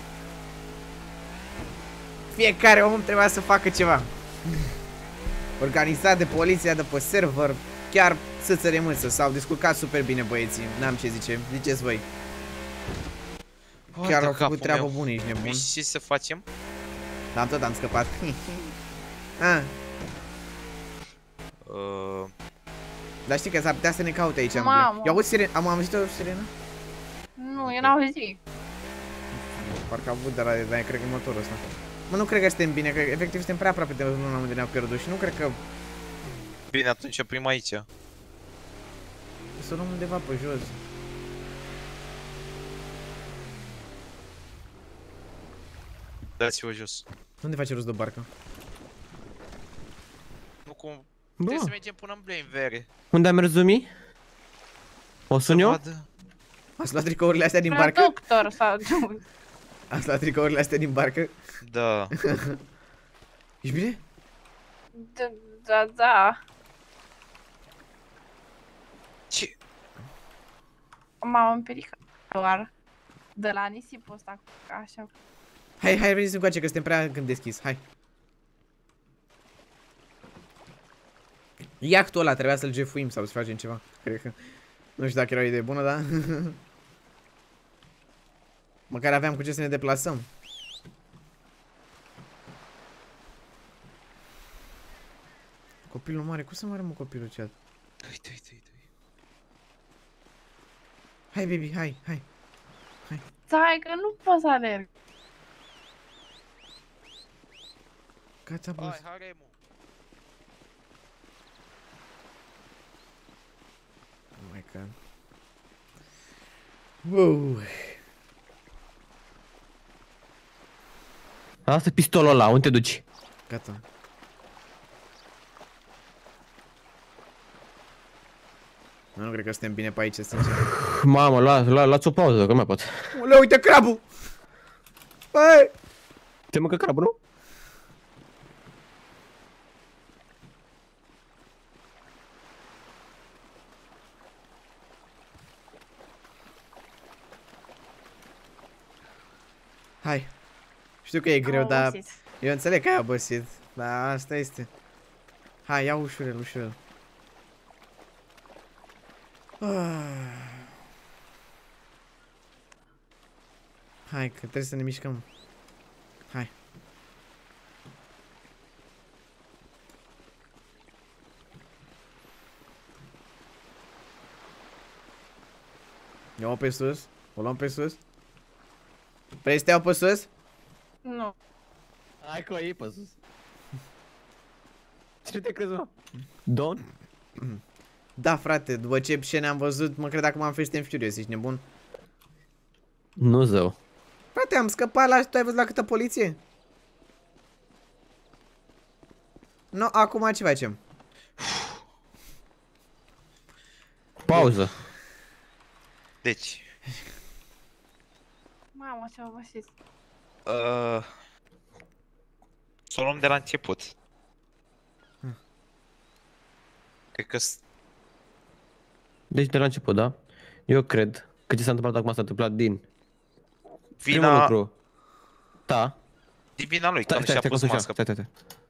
Fiecare om trebuia să facă ceva. Organizat de poliția de pe server. Chiar țâță de mâță. S-au descurcat super bine băieții. N-am ce zice. Ziceți voi. Chiar au făcut treabă bună, ești nebun. Și ce să facem? Dar tot am scăpat. ah. Uh, Dar știi că s-ar putea să ne caute aici. am Mamă. gândit. Eu aud sirene. Am auzit o sirenă? Nu, eu n-am auzit. Parcă a avut de la, de la cred că motorul ăsta. Mă, nu cred că suntem bine, că efectiv suntem prea aproape de zona unde ne-au pierdut și nu cred că bine, atunci oprim aici. să luăm undeva pe jos. Dați-vă jos. Unde face rost de o barcă? Nu cum... Bă. Trebuie să mergem până în Blaine, Vere. Unde a mers Zumi? O sun eu? Vadă. Ați luat tricourile astea din La barcă? doctor sau... Ați luat tricourile astea din barcă? Da. Ești bine? Da, da, da. Ce? M-am împiricat doar de la nisipul ăsta, așa. Hai, hai, veniți încoace că suntem prea când deschis, hai. Iactul ăla trebuia să-l jefuim sau să facem ceva. Cred că. Nu știu dacă era o idee bună, dar... Măcar aveam cu ce să ne deplasăm. Copilul mare, cum să moare mă copilul chat? Uite, uite, uite. Hai baby, hai, hai. Hai. Stai că nu pot să alerg. Gata, boss. Hai, haremul. Oh my god. Wow. Lasă pistolul ăla, unde te duci? Gata. Nu, nu cred că suntem bine pe aici, sincer. Mamă, la, la, luați o pauză, că nu mai pot. Ule, uite crabul! Băi! Te mâncă crabul, nu? Hai. Știu că e greu, Am dar obosit. eu înțeleg că ai obosit. Dar asta este. Hai, ia ușurel, ușurel. Ah. Hai, că trebuie să ne mișcăm. Hai. Ia-o pe sus. O luăm pe sus. Vrei să te iau pe sus? Nu. Hai că o iei pe sus. Ce te crezi, mă? Don? Da, frate, după ce scene am văzut, mă cred acum am Fast and Furious, ești nebun? Nu zău. Frate, am scăpat la... Tu ai văzut la câtă poliție? No, acum ce facem? Pauză. Deci. Mamă, ce obosit. Uh, să o luăm de la început. Hmm. Cred că... s- Deci de la început, da? Eu cred că ce s-a întâmplat acum s-a întâmplat din primul Vina... lucru. Da. Din vina lui, că Stai, nu stai, și-a stai, pus stai, mască. stai, stai, stai.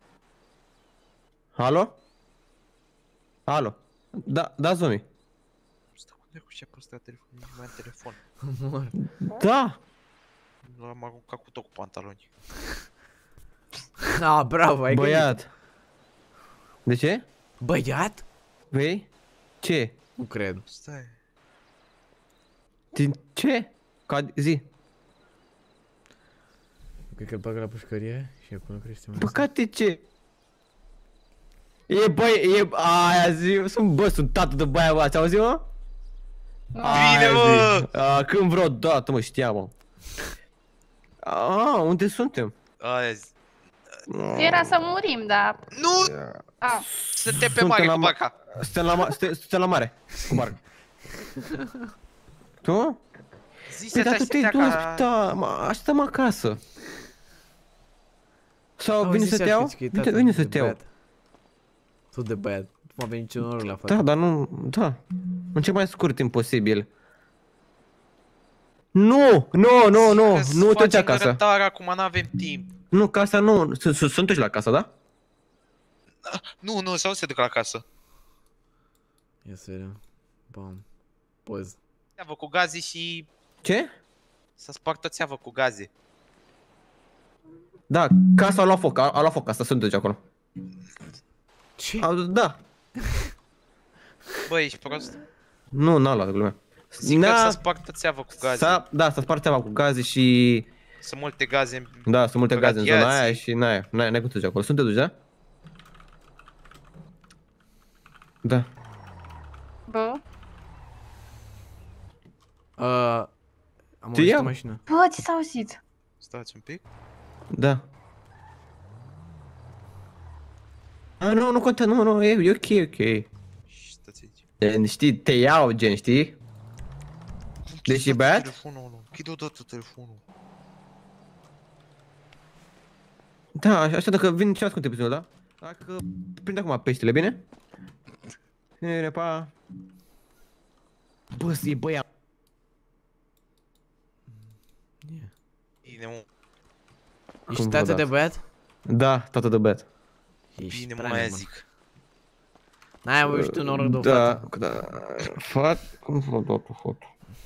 Alo? Alo? Da, da, Zomi. Stai, unde cu și-a pus telefonul? Nu mai am telefon. Mor. Da! L-am aruncat cu tot cu pantaloni. Ah, bravo, ai Băiat. De ce? gândit. Băiat? Vei? Ce? Nu cred. Stai. Din ce? Ca zi. Cred că îl bagă la pușcărie și acolo crește mai Păcate ce? E băi, e... Aia zi, sunt bă, sunt tată de băia, bă, ați auzit, mă? Bine, mă! A, când vreo dată, mă, știam, mă. A, unde suntem? Aia zi. Era să murim, dar... Nu! A, Suntem pe Suntem mare la cu ma- barca. Suntem la, ma- suntem, suntem la mare, cu barca. Tu? Zi Păi, să dar te tu te-ai așteptea dus, ca... da, mă, așteptăm acasă. Sau vine să te iau? Vine, Vine, vine să te iau. Tu de băiat. Nu m-a venit niciun noroc la față. Da, dar nu, da. În cel mai scurt timp posibil. Nu, nu, nu, nu, Că-ți nu te duci facem acasă. grătar, acum n-avem timp. Nu, casa nu, s- s- sunt duci la casa, da? Nu, nu, sau se duc la casă. Ia să vedem. Bam. Poz. Țeavă cu gaze și... Ce? Să spartă țeavă cu gaze. Da, casa a luat foc, a, a luat foc, asta sunt duci acolo. Ce? A, da. Bă, ești prost? Nu, n-a luat, glumea. Zic că N-a- să spartă țeavă cu gaze. S-a, da, s-a spart țeava cu gaze și... Sunt multe gaze în... Da, sunt multe gaze în zona Radiații. aia și n-ai, n-ai, n-ai cum să duci acolo. Sunt te duci, da? Da. bă, Uh, am Te auzit iau. o mașină. bă, ce s-a auzit? Stați un pic. Da. A, nu, nu contează, nu, nu, e, e ok, e ok. Stați aici. Gen, știi, te iau, gen, știi? Deci e băiat? Telefonul ăla. Închide odată telefonul. Da, așa, așa dacă vin ce asculte episodul, da? Dacă prind acum peștele, bine? Bine, pa. Bă, e băiat. Bine, mă. Ești Cum tată de vă dați? băiat? Da, tată de băiat. Ești Bine, mă, prea mai nebun. zic. N-ai avut și tu noroc de o Da, fată. da. Fat, cum s-a dat o fată?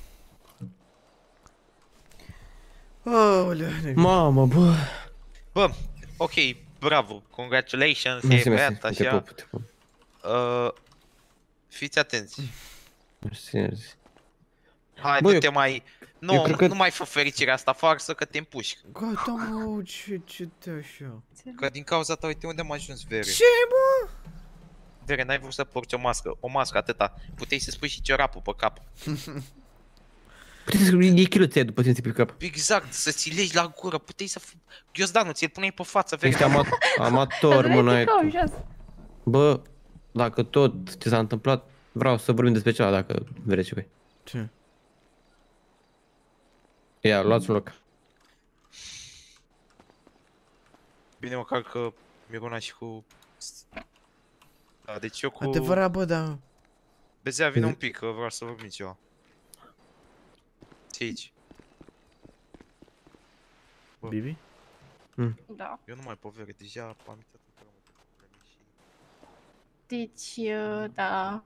Aoleu, Mamă, bă. Bă, ok, bravo, congratulations, e Mersi, băiat, mersi, te așa. pup, te pup. Uh, fiți atenți. Mersi, mersi. Hai, Bă, nu eu- te mai... Nu, eu cred că- nu mai fă fericirea asta farsă că te împușc. Gata, mă, ce, ce te așa? Că din cauza ta, uite unde am ajuns, Vere. Ce, bă? Vere, n-ai vrut să porți o mască, o mască, atâta. Puteai să spui și ciorapul pe cap. Puteți să iei chiloția după tine pe cap. Exact, să ți legi la gură, puteai să... Ghiozdanul, ți-l puneai pe față, Vere. Ești ama amator, mă, n-ai Ridicăm tu. jos. Bă, dacă tot ce s-a întâmplat, vreau să vorbim despre ceva, dacă vreți voi. Ce? Ia, luați un loc. Bine, măcar că Miruna și cu... Da, deci eu cu... Adevărat, bă, da. Bezea, vine un pic, că vreau să vorbim ceva. Ce aici? Bă. Bibi? Da. Eu nu mai povere, deja am uitat împreună de probleme și... Deci, uh, da.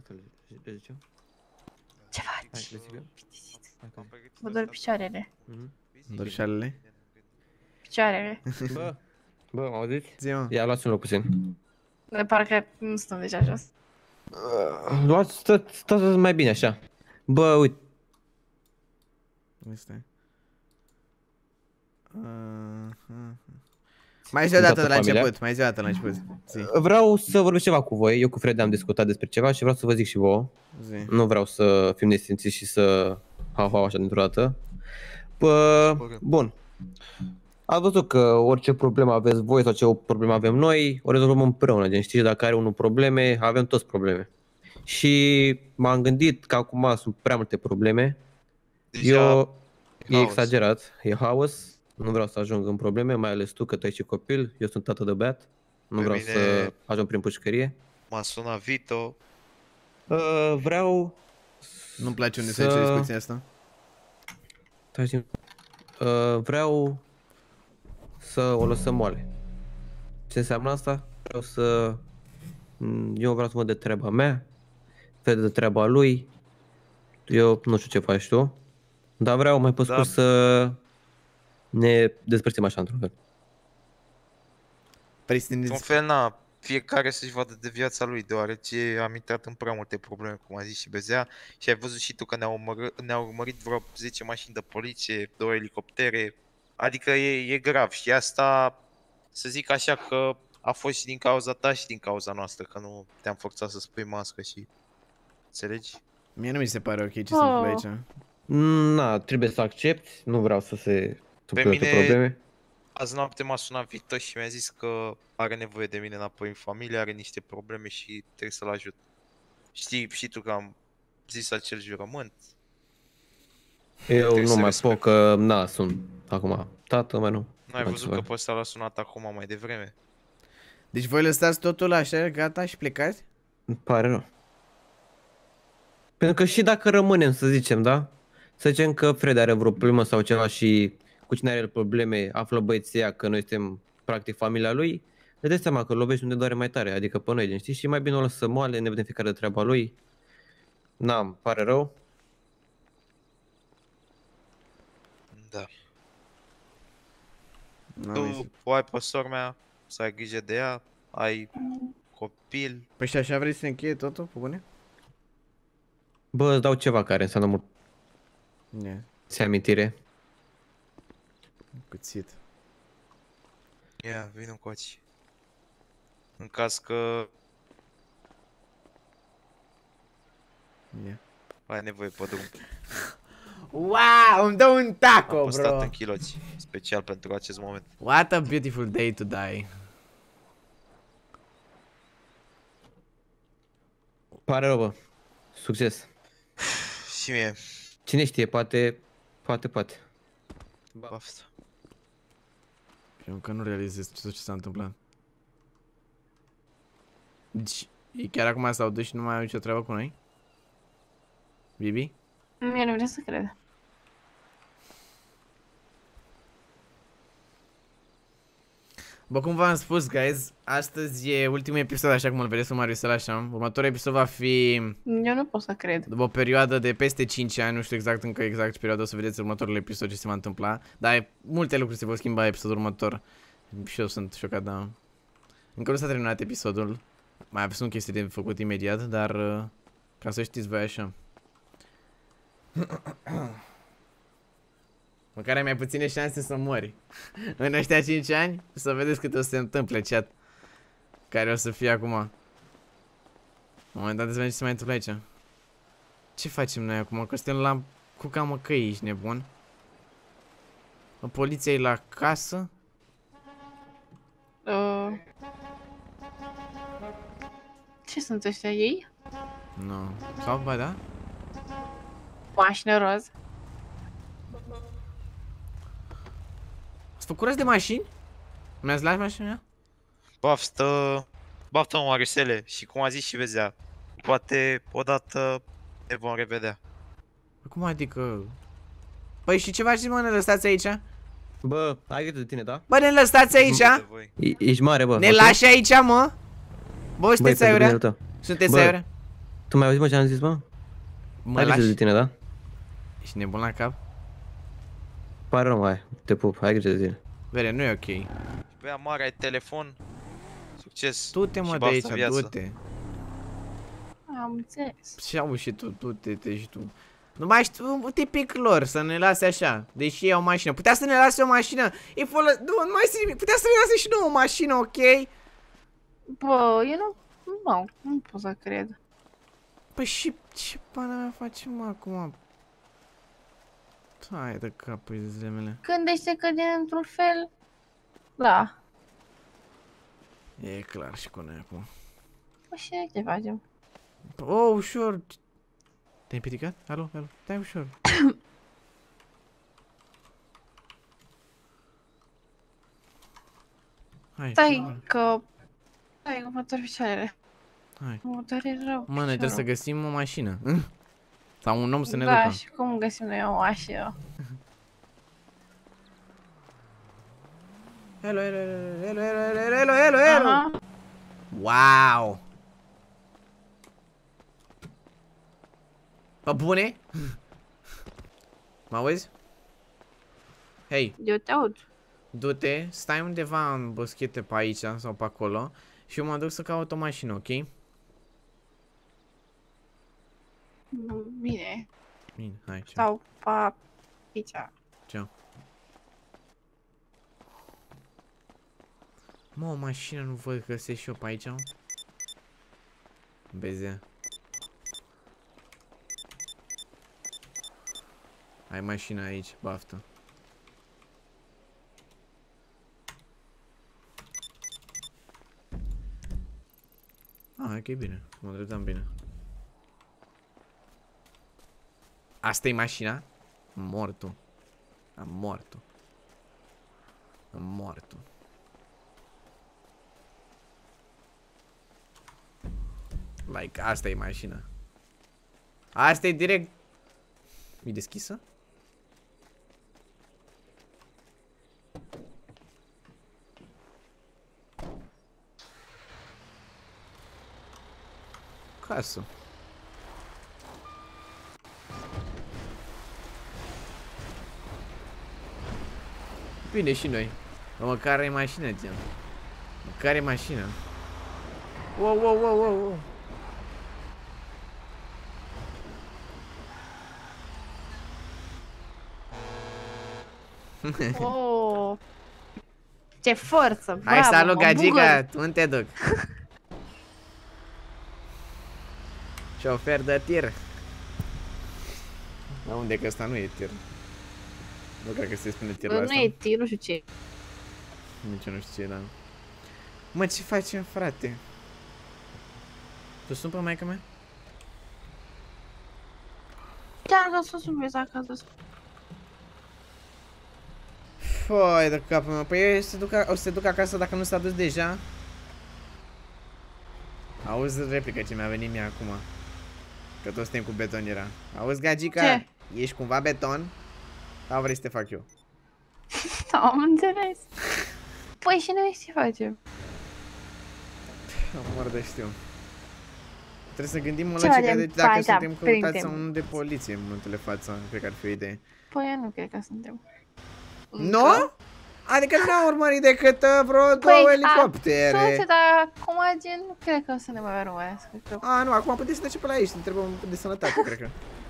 Ce faci? am pregătit Mă dor asta. picioarele. Dorșalele? Picioarele. Bă, bă, mă auziți? Zi-mă. Ia, luați un loc puțin. De parcă nu stăm deja jos. Uh, Luați, stați, stați mai bine așa. Bă, uite. Este. Uh, mai zi o dată de la familia. început, mai zi o dată la început. Zi, Vreau să vorbesc ceva cu voi. Eu cu Fred am discutat despre ceva și vreau să vă zic și vouă. zi. Nu vreau să fim nesimțiți și să hau-hau așa dintr-o dată. Bă, bun. Ați văzut că orice problemă aveți voi sau ce problemă avem noi, o rezolvăm împreună. Gen, știți, dacă are unul probleme, avem toți probleme. Și m-am gândit că acum sunt prea multe probleme. Deja Eu, e haos. exagerat, e haos. Nu vreau să ajung în probleme, mai ales tu că tu ai și copil. Eu sunt tată de băiat. Nu Pe vreau mine- să ajung prin pușcărie. M-a sunat Vito. Uh, vreau Nu-mi place unde să- se duce discuția asta. Taci din- Uh, vreau să o lăsăm moale. Ce înseamnă asta? Vreau să... m, Eu vreau să mă de treaba mea, Fede de treaba lui. Eu nu știu ce faci tu, dar vreau mai pe scurt Da. să ne despărțim așa într-un fel. Vrei să te Într-un fel, na, fiecare să-și vadă de viața lui, deoarece am intrat în prea multe probleme, cum a zis și Bezea, și ai văzut și tu că ne-au urmărit, ne-au urmărit vreo zece mașini de poliție, două elicoptere, adică e, e grav și asta, să zic așa că a fost și din cauza ta și din cauza noastră, că nu te-am forțat să spui mască și... Înțelegi? Mie nu mi se pare ok ce se Oh. întâmplă aici. Na, trebuie să accepti, nu vreau să se întâmple mine- probleme. Azi noapte m-a sunat Vito și mi-a zis că are nevoie de mine înapoi în familie, are niște probleme și trebuie să-l ajut. Știi, și tu că am zis acel jurământ. Eu Trebuie nu să mai respect. pot că, na, sunt acum tată, mai nu. N-ai mai văzut ceva. că pe ăsta l-a sunat acum mai devreme. Deci voi lăsați totul așa, gata și plecați? Îmi pare rău. Pentru că și dacă rămânem, să zicem, da? Să zicem că Fred are vreo problemă sau ceva și cu cine are el probleme, află băieția că noi suntem practic familia lui, ne dai seama că lovești unde doare mai tare, adică pe noi, gen, știi? Și mai bine o lăsă moale, ne vedem fiecare de treaba lui. Na, îmi pare rău. Da. N-am Tu o ai pe sora mea, să ai grijă de ea, ai copil. Păi și așa vrei să se încheie totul, pe bune? Bă, îți dau ceva care înseamnă mult Yeah. amintire. Cuțit. Ia, vino coaci. În caz că Yeah. ai nevoie pe drum. Wow, îmi dă un taco, Am postat bro. în chiloți, special pentru acest moment. What a beautiful day to die. Pare rău, bă. Succes. Și mie. Cine știe, poate, poate, poate. Baftă. Eu încă nu realizez ce, ce s-a întâmplat. Deci, ei chiar acum s-au dus și nu mai au nicio treabă cu noi? Bibi? Mie nu vrea să cred. Bă, cum v-am spus, guys, astăzi e ultimul episod, așa cum îl vedeți în Mariusel, așa. Următorul episod va fi... Eu nu pot să cred. După o perioadă de peste cinci ani, nu știu exact încă exact ce perioadă, o să vedeți următorul episod ce se va întâmpla. Dar multe lucruri se vor schimba episodul următor. Și eu sunt șocat, da. Încă nu s-a terminat episodul. Mai sunt chestii de făcut imediat, dar ca să știți voi așa. Măcar ai mai puține șanse să mori. În ăștia cinci ani, să vedeți câte o să se întâmple, chat. Care o să fie acum. În momentan de să vedem ce se mai întâmplă aici. Ce facem noi acum? Că suntem la cuca măcăii, ești nebun? Poliția e la casă? Uh... Ce sunt ăștia ei? Nu. No. Sau, ba da? Mașină roz. Ați făcut rost de mașini? Mi-ați luat mașina? Baftă... Baftă, mă, Mariusele, și cum a zis și Vezea, poate odată ne vom revedea. Cum adică? Păi și ce faceți, mă, ne lăsați aici? Bă, ai grijă de tine, da? Bă, ne lăsați aici? E, ești mare, bă. Ne lași aici, mă? Bă, sunteți aiurea? Sunteți aiurea? Tu mai auzi, mă, ce am zis, mă? Mă ai grijă de tine, da? Ești nebun la cap? Pare rău, hai, te pup, ai grijă de tine. Vere, nu e ok. Băia mare, ai telefon. Succes. Du-te, mă, de aici, du-te. Am înțeles. Și auzi și tu, du-te, te și tu. Nu mai știu, tipic lor, să ne lase așa, deși e o mașină. Putea să ne lase o mașină, e folă... Nu, nu mai știu nimic, putea să ne lase și nouă o mașină, ok? Bă, eu nu... Nu, nu pot să cred. Păi și ce pana mea facem mă, acum? Hai de capul zilele mele. Gândește că de într-un fel... Da. E clar și cu noi acum. Păi și ce facem? Oh, ușor. Te-ai împiedicat? Alo, alo, stai ușor. Hai. Stai că... Stai că mă dor picioarele. Hai. Mă doare rău. Mă, noi trebuie să găsim o mașină. Sau un om să ne da, ducă. Da, și cum găsim noi o mașină? Hello, hello, hello, hello, hello, hello, hello, hello. Wow! Pă bune? Mă auzi? Hei. Eu te aud. Du-te, stai undeva în boschete pe aici sau pe acolo și eu mă duc să caut o mașină, ok? Bine. Bine, hai, ce? Sau pe aici. Ce? Mă, o mașină nu văd că găsesc și eu pe aici. Bezea. Ai mașina aici, baftă. Ah, ok, bine. Mă dreptam bine. Asta e mașina? Mortu. Am mortu. Am mortu. Like, asta e mașina. Asta e direct. E deschisă? Casă. Bine și noi. Bă, măcar e mașină, gen. Măcar e mașină. Wow, wow, wow, wow, wow. Oh, ce forță, bravo. Hai, salut, gagica, unde te duc? Șofer de tir. La unde că ăsta nu e tir? Nu cred că se spune tir la asta. Nu e tir, nu știu ce. Nici eu nu știu ce e, da. Mă, ce facem, frate? Tu sun pe maica mea? Chiar că să sun pe acasă. Foi de capul meu, păi eu se duc, o să se duc acasă dacă nu s-a dus deja. Auzi replica ce mi-a venit mie acum. Că toți suntem cu betoniera. Auzi, gagica, ce? Ești cumva beton? Sau vrei să te fac eu? Am înțeles. Păi și noi ce facem? Amor de știu. Trebuie să gândim Ce logica facem? de dacă Hai, da, suntem căutați prindem. sau nu de poliție în momentul de față. Cred că ar fi o idee. Păi eu nu cred că suntem. Nu? Adică nu ne-am urmărit decât uh, vreo Păi, două a- elicoptere. Soțe, dar acum gen nu cred că o să ne mai urmărească. Că... A, nu, acum puteți să trece pe la aici, trebuie un pic de sănătate, cred că.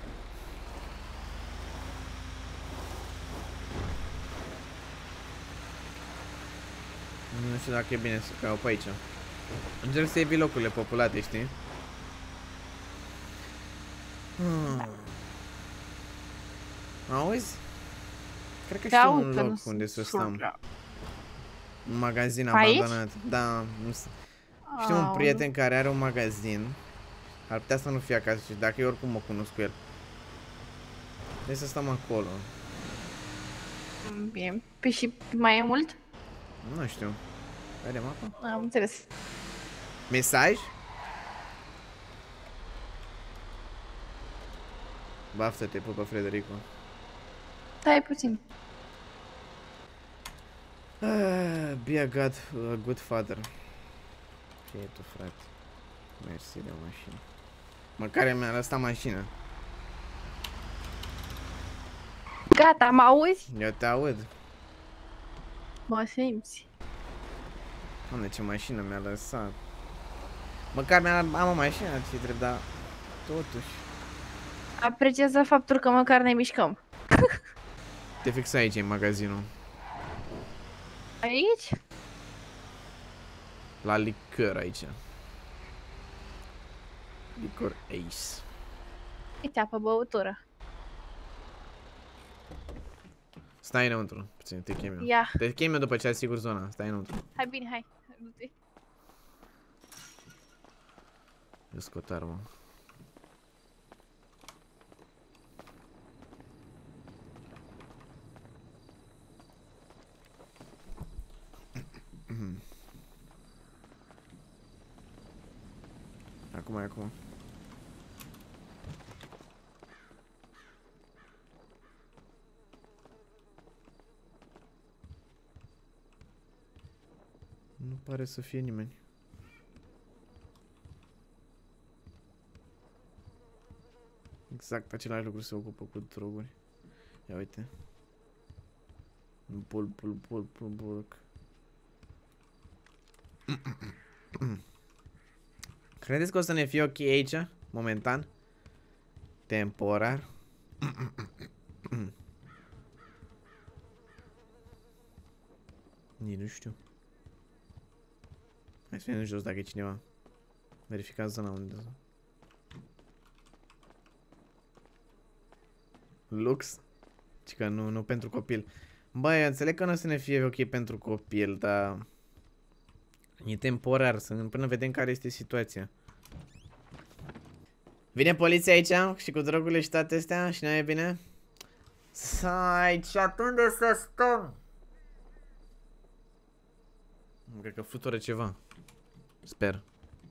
Nu știu dacă e bine să caut pe aici. Încerc să evit locurile populate, știi? Hmm. Auzi? Cred că Te știu aud, un că nu loc unde să sunt stăm. surda. Un magazin Aici? abandonat. Da, nu s- știu un Aoleu. prieten care are un magazin. Ar putea să nu fie acasă și dacă eu oricum mă cunosc cu el. Trebuie să stăm acolo. Bine. Păi și mai e mult? Nu știu. Vedem acum. Am înțeles. Mesaj? Baftă-te, pupă Frederico. Stai puțin. Ah, be a god, a good father. Ce e tu, frate? Mersi de mașină. Măcar mi-a lăsat mașina. Gata, mă auzi? Eu te aud. Mă simți. Doamne, ce mașină mi-a lăsat. Măcar mi-a am o mașină, ce trebuie, dar totuși. Apreciază faptul că măcar ne mișcăm. Te fix aici, în magazinul. Aici? La licăr aici. Licor Ace. Uite, apă băutură. Stai înăuntru, puțin, te chem eu. Ia. Te chem eu după ce asigur zona, stai înăuntru. Hai bine, hai. Du-te. Eu scot arma. Acum e acum. Nu pare să fie nimeni. Exact același lucru se ocupă cu droguri. Ia uite. Bul, bul, bul, bul, bulc. Credeți că o să ne fie ok aici? Momentan? Temporar? Nici nu știu. Hai să vedem jos dacă e cineva. Verificați zona unde sunt. Lux? Ci că nu, nu pentru copil. Băi, înțeleg că nu o să ne fie ok pentru copil, dar... E temporar, să, până vedem care este situația. Vine poliția aici și cu drogurile și toate astea și nu e bine? Sai, și atunde să stăm? Cred că flutură ceva. Sper.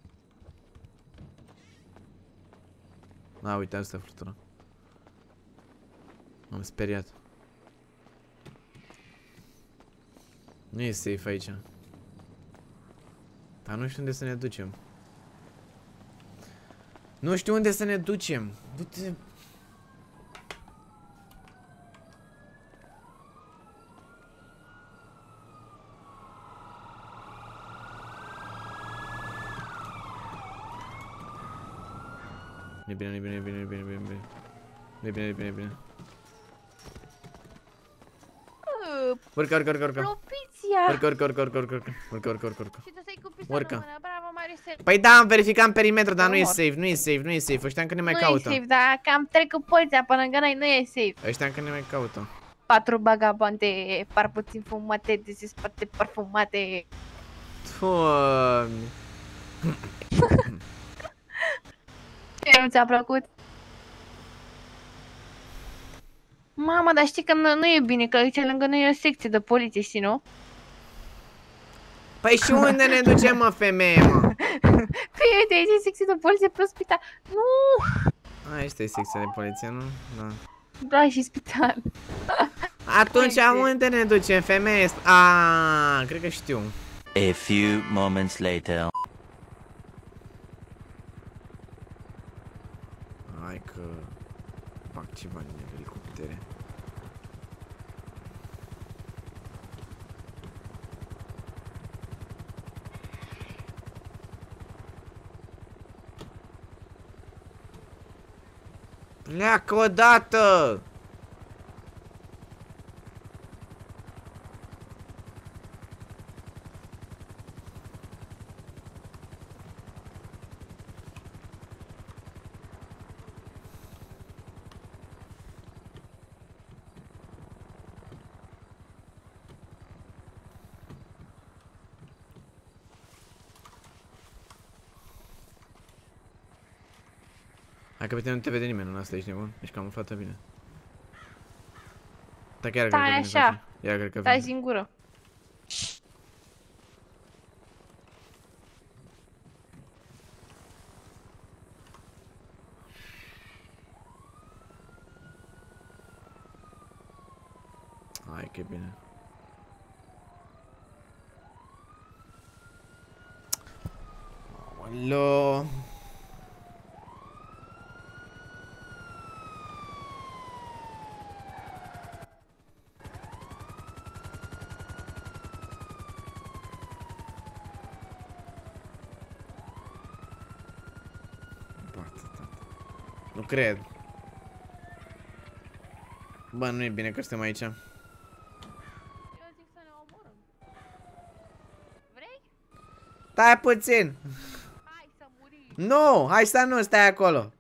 A, uite, asta flutură. M-am speriat. Nu e safe aici. Dar nu știu unde să ne ducem. Nu știu unde să ne ducem. Du-te. E bine, e bine, e bine, e bine, e bine, e bine, e bine, e bine. Urcă, urcă, urcă, urcă. Propiția! Urcă, urcă, urcă, urcă, urcă, urcă, urcă, urcă, urcă. Și tu stai cu pistola Urcă. în mână, bravo, Mariusel. Păi da, am verificat în perimetru, dar nu e Omor. safe, nu e safe, nu e safe. Ăștia încă ne mai Nu caută. e safe, dar cam trec cu poliția până lângă noi, nu e safe. Ăștia încă ne mai caută. Patru bagabante, par puțin fumate, de spate parfumate. Doamne. Ce nu ți-a plăcut? Mama, dar știi că nu, nu e bine, că aici lângă noi e o secție de poliție, știi, nu? Păi și unde ne ducem, mă, femeie, mă? Păi uite, aici e secție de poliție pe spital. Nu! A, asta e secția de poliție, nu? Da. Da, și spital. Atunci unde ne ducem, femeie? Aaaa, cred că știu. A few moments later. Hai că fac ceva în elicoptere. Pleacă odată! Hai că pe tine nu te vede nimeni, în asta ești nebun, ești camuflată bine. Da, chiar Stai cred că vine, așa. iar cred că Stai vine. singură. Hai că e bine. Aoleo. Nu cred. Bă, nu e bine că suntem aici. Eu zic să ne omorâm. Vrei? Stai puțin. Hai să murim. Nu, hai să nu, stai acolo.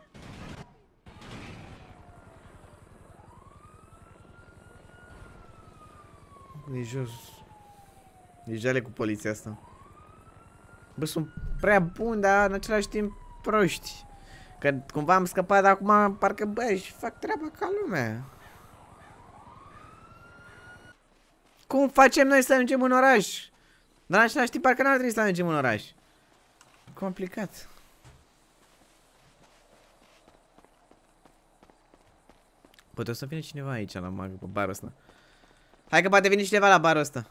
E jos. E jale cu poliția asta. Bă, sunt prea buni, dar în același timp proști. Că cumva am scăpat, dar acum parcă, bă, și fac treaba ca lumea. Cum facem noi să ajungem în oraș? Dar în același timp parcă n-ar trebui să ajungem în oraș. Complicat. Poate o să vină cineva aici la mag, pe barul ăsta. Hai că poate vine cineva la barul ăsta.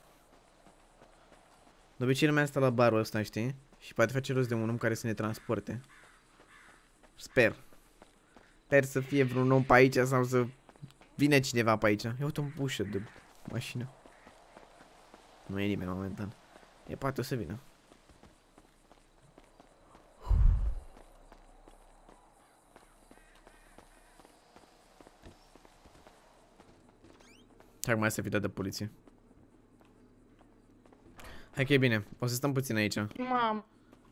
De obicei lumea asta la barul ăsta, știi? Și poate face rost de un om care să ne transporte. Sper. Sper să fie vreun om pe aici sau să vină cineva pe aici. Ia uite un ușă de mașină. Nu e nimeni momentan. E poate o să vină. Hai mai să fi dat de poliție. Hai că e bine. O să stăm puțin aici. Mam.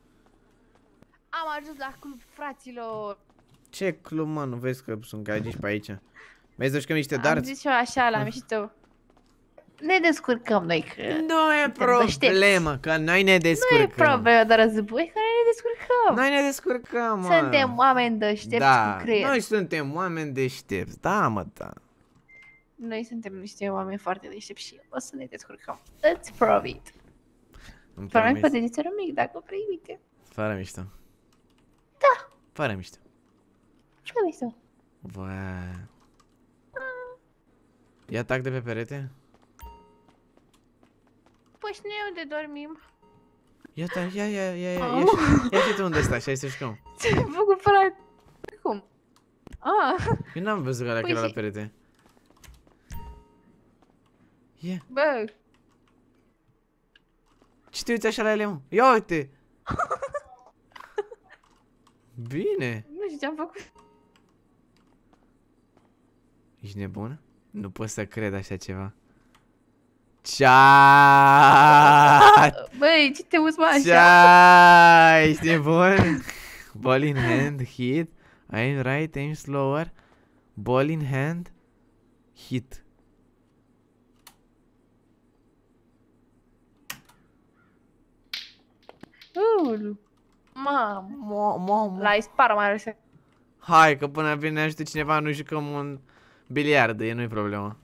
Am ajuns la club, fraților. Ce club, mă? Nu vezi că sunt gagici pe aici? Vezi să jucăm niște darts? Am zis eu așa la mișto. Ne descurcăm noi că... Nu e problemă, că noi ne Nu e descurcăm. problemă, doar război, că noi ne descurcăm. Noi ne descurcăm, mă. Suntem oameni deștepți Da, cu creier. noi suntem oameni deștepți. Da, mă, da. Noi suntem niște oameni foarte deștepți și o să ne descurcăm. Îți promit. Îmi Promit promiți? pe degețelul mic, dacă vrei, uite. Fără mișto. Da. Fără mișto. Ce mișto? Bă. Ia tac de pe perete? Păi și noi unde dormim? Ia, tac, ia, ia, ia, ia, Oh. ia, și- ia și tu unde stai și hai să jucăm. Ce-ai făcut, frate? Cum? Ah, Eu n-am văzut că Păi era la și- perete. Ia. bă. Ce te uiți așa la ele, mă? Ia uite! Bine! Nu știu ce-am făcut. Ești nebun? Nu pot să cred așa ceva. Chat! Băi, ce te uiți, mă, așa? Chat! Ești nebun? Ball in hand, hit. Aim right, aim slower. Ball in hand, hit. Uh, mamă. Mo, mo, mo. La ispara mai are. Hai că până vine ajută cineva, nu jucăm un biliard, e nu-i problemă.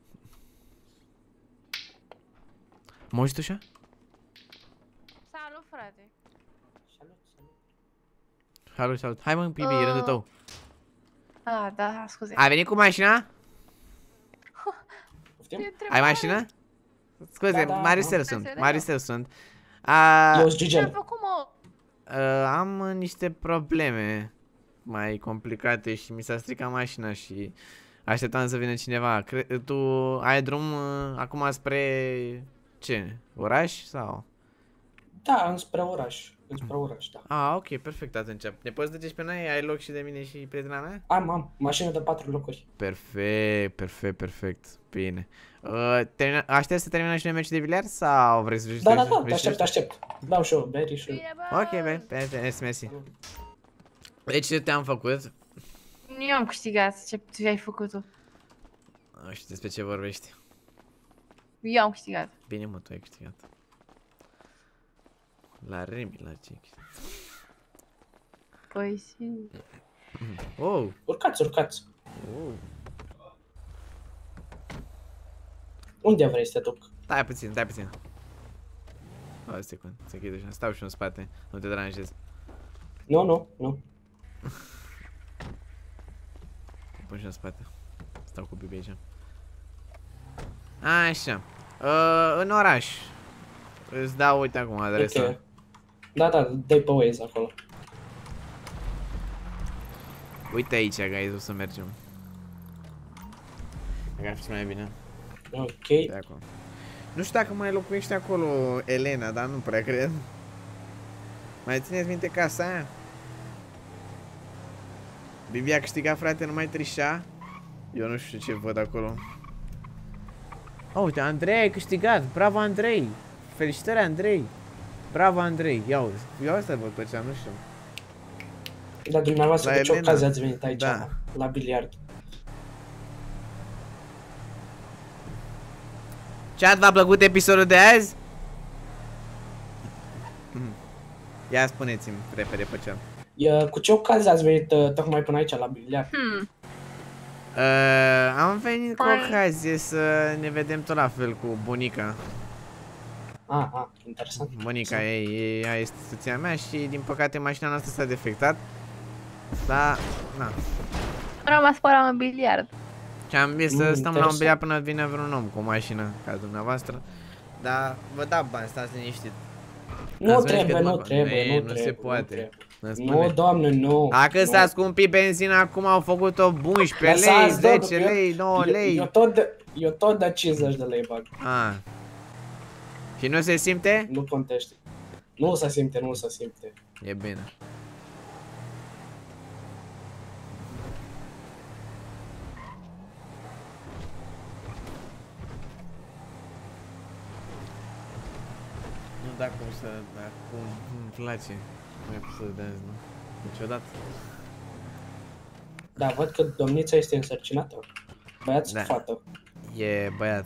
Mă uiți tu așa? Salut, frate. Salut, salut. Hai mă, Pibi, e rândul tău. Ah, da, scuze. Ai venit cu mașina? Ai mașină? Scuze, Da, da, Mariusel am. sunt, Mariusel sunt. A, Eu sunt Gigel. a, am niște probleme mai complicate și mi s-a stricat mașina și așteptam să vină cineva. Cre tu ai drum uh, acum spre ce? Oraș sau? Da, înspre oraș. Înspre oraș, da. Ah, ok, perfect atunci. Ne poți duce și pe noi? Ai loc și de mine și prietena mea? Am, am. Mașină de patru locuri. Perfect, perfect, perfect. Bine. Uh, termina... Aștept să terminăm și noi meciul de biliard sau vrei să Da, da, da, te aștept, te aștept. Dau și eu, beri și eu. Ok, bine, mersi, mersi. Deci ce te-am făcut? Eu am câștigat, ce tu ai făcut tu? Nu știu despre ce vorbești. Eu am câștigat. Bine mă, tu ai câștigat. La Remi, la ce? Păi și... Oh! Urcați, urcați. Oh. Unde vrei să te duc? Stai puțin, stai puțin. O secundă, să închid așa. Stau și în spate, nu te deranjez. Nu, nu, nu. Pun și în spate. Stau cu Bibi aici. Așa. Uh, în oraș. Îți dau, uite acum adresa. Okay. Da, da, dai pe Waze acolo. Uite aici, guys, o să mergem. Dacă ar fi mai bine. Ok. De acolo. Nu știu dacă mai locuiește acolo Elena, dar nu prea cred. Mai țineți minte casa aia? Bibi a câștigat, frate, nu mai trișa. Eu nu știu ce văd acolo. Oh, uite, Andrei ai câștigat. Bravo, Andrei. Felicitări, Andrei. Bravo, Andrei. Ia uite. Eu asta văd pe cea, nu știu. Dar dumneavoastră cu ce ocazie ați venit aici, da, la biliard? Chat, v-a plăcut episodul de azi? Ia spuneți-mi repede pe chat. Cu ce ocazie ați venit uh, tocmai până aici la biliard? Hmm. Uh, am venit cu ocazie să ne vedem tot la fel cu bunica. Ah, ah, interesant. Bunica ei, ea este soția mea și din păcate mașina noastră s-a defectat. Dar, na. Am rămas fără un biliard. Și am zis să Mm, stăm la un biliard până vine vreun om cu o mașină ca dumneavoastră. Dar vă da bani, stați liniștit. Nu trebuie, nu trebuie, nu Nu se poate. Nu, doamne, nu. Dacă s-a scumpit benzina, acum au făcut-o unsprezece lei, zece lei, nouă lei. Eu tot de, eu tot de cincizeci de lei bag. Ah. Și nu se simte? Nu contește. Nu se simte, nu se simte. E bine. Nu dacă o să, dacă îmi place. Nu e să dance, nu? Niciodată. Da, văd că domnița este însărcinată. Băiat sau fată? E băiat.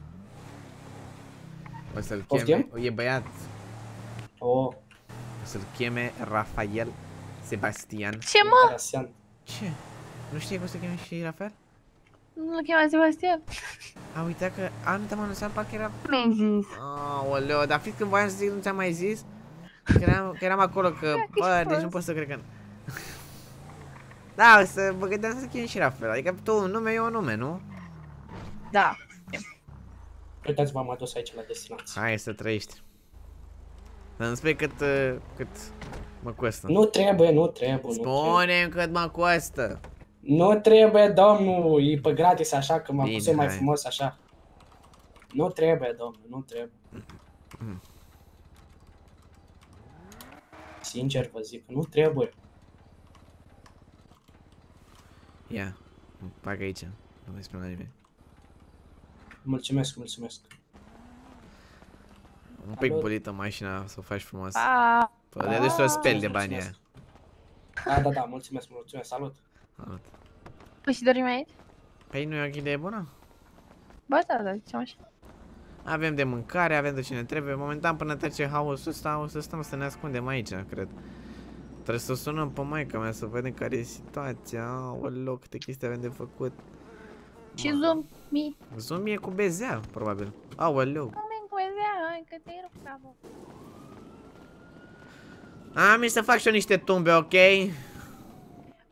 O să-l Poftim? cheme, e băiat. Oh. O să-l cheme Rafael Sebastian. Ce mă? Ce? Nu știi cum să cheme și Rafael? Nu-l chema Sebastian? A uitat că... A, nu te-am anunțat, parcă era... Mi-ai zis. Aoleu, dar fiți când voiam să zic, nu ți-am mai zis? Că eram, că eram acolo, că... Bă, deci nu pot să cred că... Da, o să mă gândeam să chem și Rafael, adică tu un nume, eu un nume, nu? Da. Uitați, v-am adus aici la destinație. Hai să trăiești. Dar îmi spui cât, cât mă costă. Nu trebuie, nu trebuie. Spune-mi cât mă costă. Nu trebuie, domnul, e pe gratis așa, că m-am pus eu mai hai. frumos așa. Nu trebuie, domnul, nu trebuie. Mm. Sincer vă zic, nu trebuie. Ia, fac aici, nu mai spune la nimeni. Mulțumesc, mulțumesc. Un pic bulită mașina, să o faci frumos. Pa. Păi le duci să o speli de banii aia. Da, da, da, mulțumesc, mulțumesc, salut. Salut. Păi și dormi aici? Păi nu e o idee bună? Ba da, da, zicem așa. Avem de mâncare, avem de ce ne trebuie. Momentan până trece haosul ăsta, o să stăm să ne ascundem aici, cred. Trebuie să sunăm pe maica mea să vedem care e situația. Aoleu, câte chestii avem de făcut. Și zombie. Zombie e cu bezea, probabil. Aoleu. Zombie cu bezea, hai că te-ai rupt capul. Am mi să fac și eu niște tumbe, ok?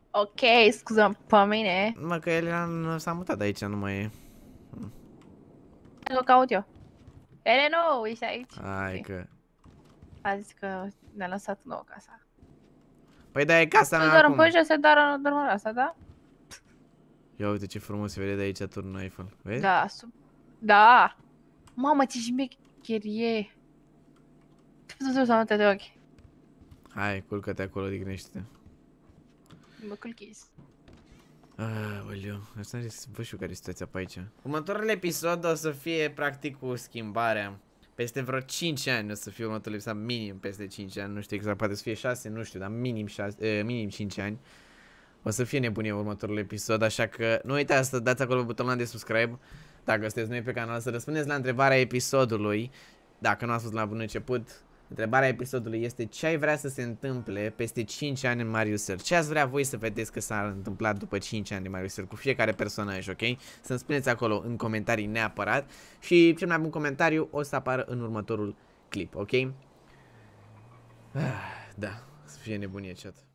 Ok, scuză pe mine. Mă, că el s-a mutat aici, nu mai e. Să o caut eu. Eleno, ești aici? Hai că... A zis că ne-a lăsat nouă casa. Păi da, e casa mea Doar în acum. păi se doar în asta, da? Ia uite ce frumos se vede de aici turnul Eiffel. Vezi? Da, sub... Da! Mamă, ce șmecherie! Ce văzut să nu te de ochi? Hai, culcă-te acolo, dignește-te. Mă culchis. Aoleu, asta e să văd și eu care e situația pe aici. Următorul episod o să fie practic cu schimbarea. Peste vreo cinci ani o să fie următorul episod, minim peste cinci ani, nu știu exact, poate să fie șase, nu știu, dar minim, șase, eh, minim cinci ani. O să fie nebunie următorul episod, așa că nu uitați să dați acolo butonul de subscribe dacă sunteți noi pe canal, să răspundeți la întrebarea episodului, dacă nu ați fost la bun început. Întrebarea episodului este ce ai vrea să se întâmple peste cinci ani în Mariusel? Ce ați vrea voi să vedeți că s-a întâmplat după cinci ani de Mariusel cu fiecare personaj, ok? Să-mi spuneți acolo în comentarii neapărat și cel mai bun comentariu o să apară în următorul clip, ok? Da, să fie nebunie chat.